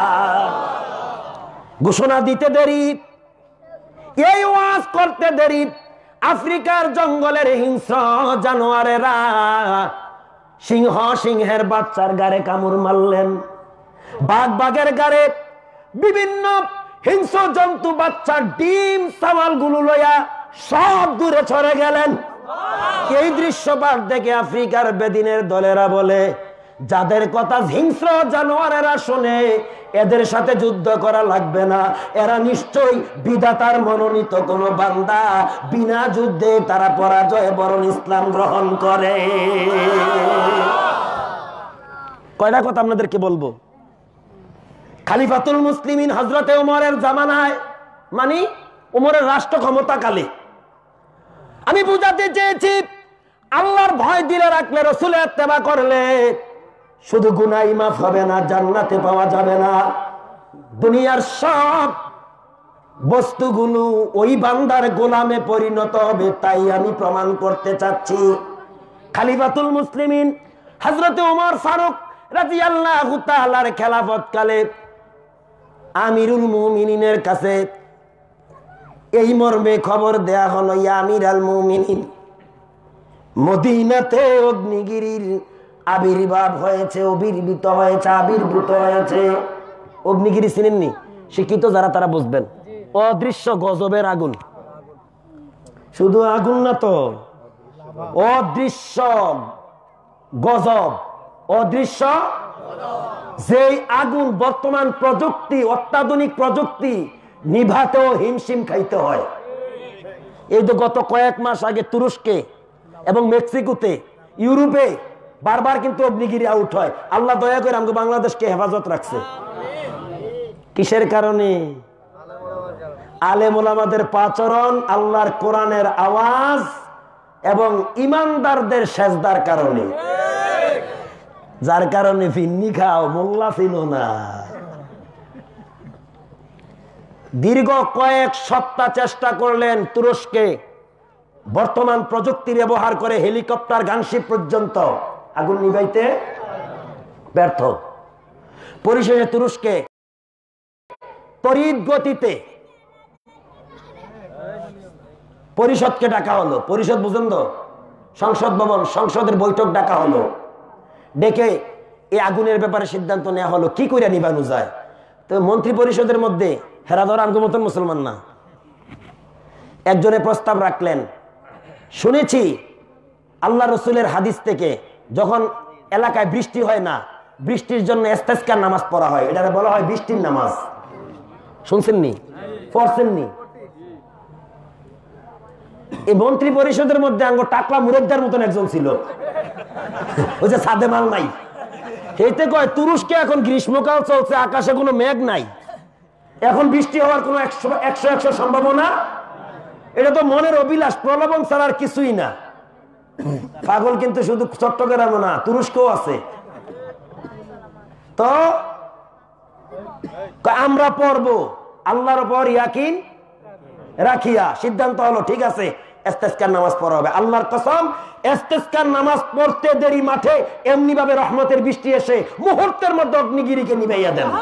ঘোষণা দিতে দেরি, এই ওয়াজ করতে দেরি, আফ্রিকার জঙ্গলের হিংস্র জানোয়ারেরা সিংহ সিংহের বাচ্চার গাড়ে কামড় মারলেন, বাঘ বাঘের গাড়ে, বিভিন্ন হিংস্র জন্তু বাচ্চার ডিম সামাল গুলো লইয়া সব দূরে ছড়ে গেলেন। এই দৃশ্যপাট দেখে আফ্রিকার বেদিনের দলেরা বলে, যাদের কথা হিংস্র জানোয়ারেরা শোনে, এদের সাথে যুদ্ধ করা লাগবে না, এরা নিশ্চয়ই বিধাতার মনোনীত কোন বান্দা, বিনা যুদ্ধে তারা পরাজয় বরণ ইসলাম গ্রহণ করে। কয়টা কথা আপনাদেরকে বলবো। খালিফাতুল মুসলিমিন হযরতে ওমরের জামানায়, মানে ওমরের রাষ্ট্র ক্ষমতা কালে, আমি বুঝাতে চেয়েছি আল্লাহর ভয় দিলে রাখলে, রাসূলের ইত্তেবা করলে শুধু গুনাহ মাফ হবে না, জান্নাতে পাওয়া যাবে না, দুনিয়ার সব বস্তুগুলো ওই বান্দার গোলামে পরিণত হবে। তাই আমি প্রমাণ করতে চাচ্ছি। খালিফাতুল মুসলিমিন হযরতে ওমর ফারুক রাদিয়াল্লাহু তাআলার খেলাফত কালে আমিরুল মুমিনিনের কাছে এই মর্মে খবর দেয়া হলো, ইয়া আমিরাল মুমিনিন, মদিনাতে অগ্নিগিরির আবির্ভাব হয়েছে, আবির্ভূত হয়েছে, আবির্ভূত হয়েছে। অগ্নিগিরি চিনেননি? শিক্ষিত যারা তারা বুঝবেন, অদৃশ্য গজবের আগুন। শুধু আগুন না তো, অদৃশ্য গজব, অদৃশ্য যেই আগুন বর্তমান প্রযুক্তি, অত্যাধুনিক প্রযুক্তি নিভাতেও হিমশিম খাইতে হয়। এই তো গত কয়েক মাস আগে তুরস্কে এবং মেক্সিকোতে, ইউরোপে বারবার কিন্তু অগ্নিগিরি আউট হয়। আল্লাহ দয়া করে আমাকে বাংলাদেশকে হেফাজত রাখছে। কিসের কারণে? আলেম ওলামাদের পাচরণ, আল্লাহর কোরআনের আওয়াজ এবং ইমানদারদের সেজদার কারণে। যার কারণে ফিন্নি খাও, মোল্লা ফিনো না। দীর্ঘ কয়েক সপ্তাহ চেষ্টা করলেন তুরস্কে বর্তমান প্রযুক্তি ব্যবহার করে হেলিকপ্টার গানশিপ পর্যন্ত আগুন নিভাইতে ব্যর্থ। পরিশেষে তুরস্কে তড়িৎ গতিতে পরিষদকে ডাকা হলো। পরিষদ বুঝেন তো, সংসদ ভবন, সংসদের বৈঠক ডাকা হলো। ডেকে এই আগুনের ব্যাপারে সিদ্ধান্ত নেওয়া হলো কি করে নিবানো যায়। তো মন্ত্রী পরিষদের মধ্যে হেরাধর আমগো মতন মুসলমান না। একজনে প্রস্তাব রাখলেন, শুনেছি আল্লাহ রসুলের হাদিস থেকে যখন এলাকায় বৃষ্টি হয় না, বৃষ্টির জন্য ইস্তেসকার নামাজ পড়া হয়, এটা বলা হয় বৃষ্টির নামাজ। শুনছেননি? পড়ছেননি? এই মন্ত্রী পরিষদের মধ্যে আঙ্গ টাকলা মুরব্দার মতন একজন ছিল, ওই যে সাদে মাল নাই। এইতে কয় তুরস্কে এখন গ্রীষ্মকাল চলছে, আকাশে কোনো মেঘ নাই, এখন বৃষ্টি হওয়ার কোনো একশো একশো একশো সম্ভাবনা। এটা তো মনের অভিলাষ, প্রলোভন ছাড়া আর কিছুই না। পাগল কিন্তু শুধু চট্টগ্রামে না, তুরস্কও আছে। তো আমরা পড়বো আল্লাহর উপর ইয়াকিন রাখিয়া সিদ্ধান্ত হলো ঠিক আছে ইস্তেসকার নামাজ পড়া হবে। আল্লাহর কসম, ইস্তেসকার নামাজ পড়তে দেরি মাঠে এমনি ভাবে রহমতের বৃষ্টি এসে মুহূর্তের মধ্যে অগ্নিগিরিকে নিভাইয়া দেন।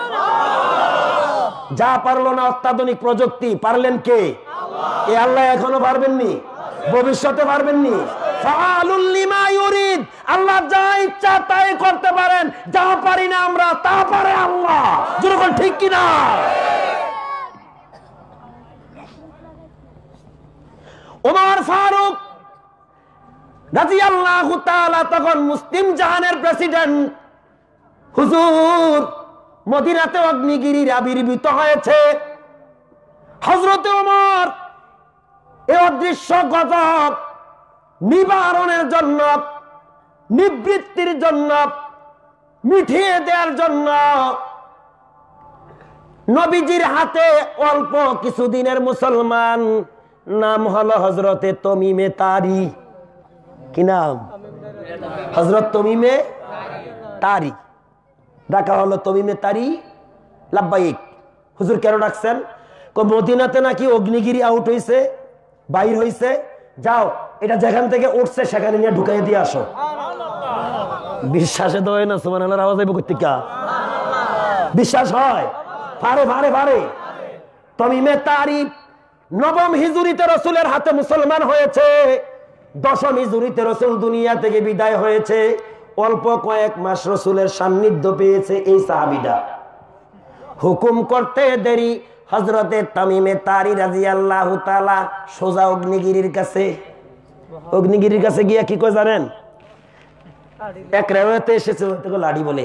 যা পারলো না অত্যাধুনিক প্রযুক্তি, পারলেন কে? এ আল্লাহ এখনো পারবেননি, ভবিষ্যতে পারবেননি। ফাআলুল লিমা ইউরিদ, আল্লাহ যা ইচ্ছা তাই করতে পারেন, যা পারি না আমরা তা পারে আল্লাহ। যেরকম ঠিক কিনা? ওমর ফারুক রাদিয়াল্লাহু তাআলা তখন মুসলিম জাহানের প্রেসিডেন্ট। হুজুর, মদিনাতে অগ্নিগিরির আবির্ভূত হয়েছে। হযরত ওমর এই অদৃশ্য গজব নিবারণের জন্য, নিবৃত্তির জন্য, মিটিয়ে দেওয়ার জন্য নবীজির হাতে অল্প কিছুদিনের মুসলমান, নাম হলো হযরতে তমিমে তারি। কি নাম? হযরত তমিমে তারি। ডাকা হলো তমিমে তারি। লাব্বাইক। হুজুর কেন ডাকছেন? মদিনাতে নাকি অগ্নিগিরি আউট হইছে, বাইর হইছে, যাও এটা যেখান থেকে উঠছে সেখানে নিয়ে ঢুকাই দিয়ে আসো। বিশ্বাসে তো হয় না, সুবহানাল্লাহর আওয়াজ আইব কইতিকা? বিশ্বাস হয়? পারে পারে পারে। তমিমে তারি নবম হিজরিতে রসুলের হাতে মুসলমান হয়েছে, দশম হিজরিতে রসুল দুনিয়া থেকে বিদায় হয়েছে। অল্প কয়েক মাস রসুলের সান্নিধ্য পেয়েছে এই সাহাবীরা। হুকুম করতে দেরি, হযরতে তামিমে তারি রাদিয়াল্লাহু তাআলা সোজা অগ্নিগিরির কাছে। অগ্নিগিরির কাছে গিয়া কি কয় জানেন? এক রাওয়ায়াতে এসেছে, লাড়ি বলে,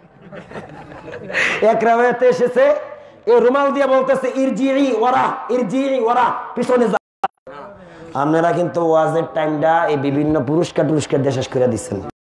এক রাওয়ায়াতে এসেছে এই রুমাল দিয়ে বলতেছে ইরজিই ওরা, ইরজিই ওরা, পিছনে যা। আপনারা কিন্তু ওয়াজের টাইমটা এই বিভিন্ন পুরস্কার টুরস্কার দিয়ে শেষ করে দিচ্ছেন।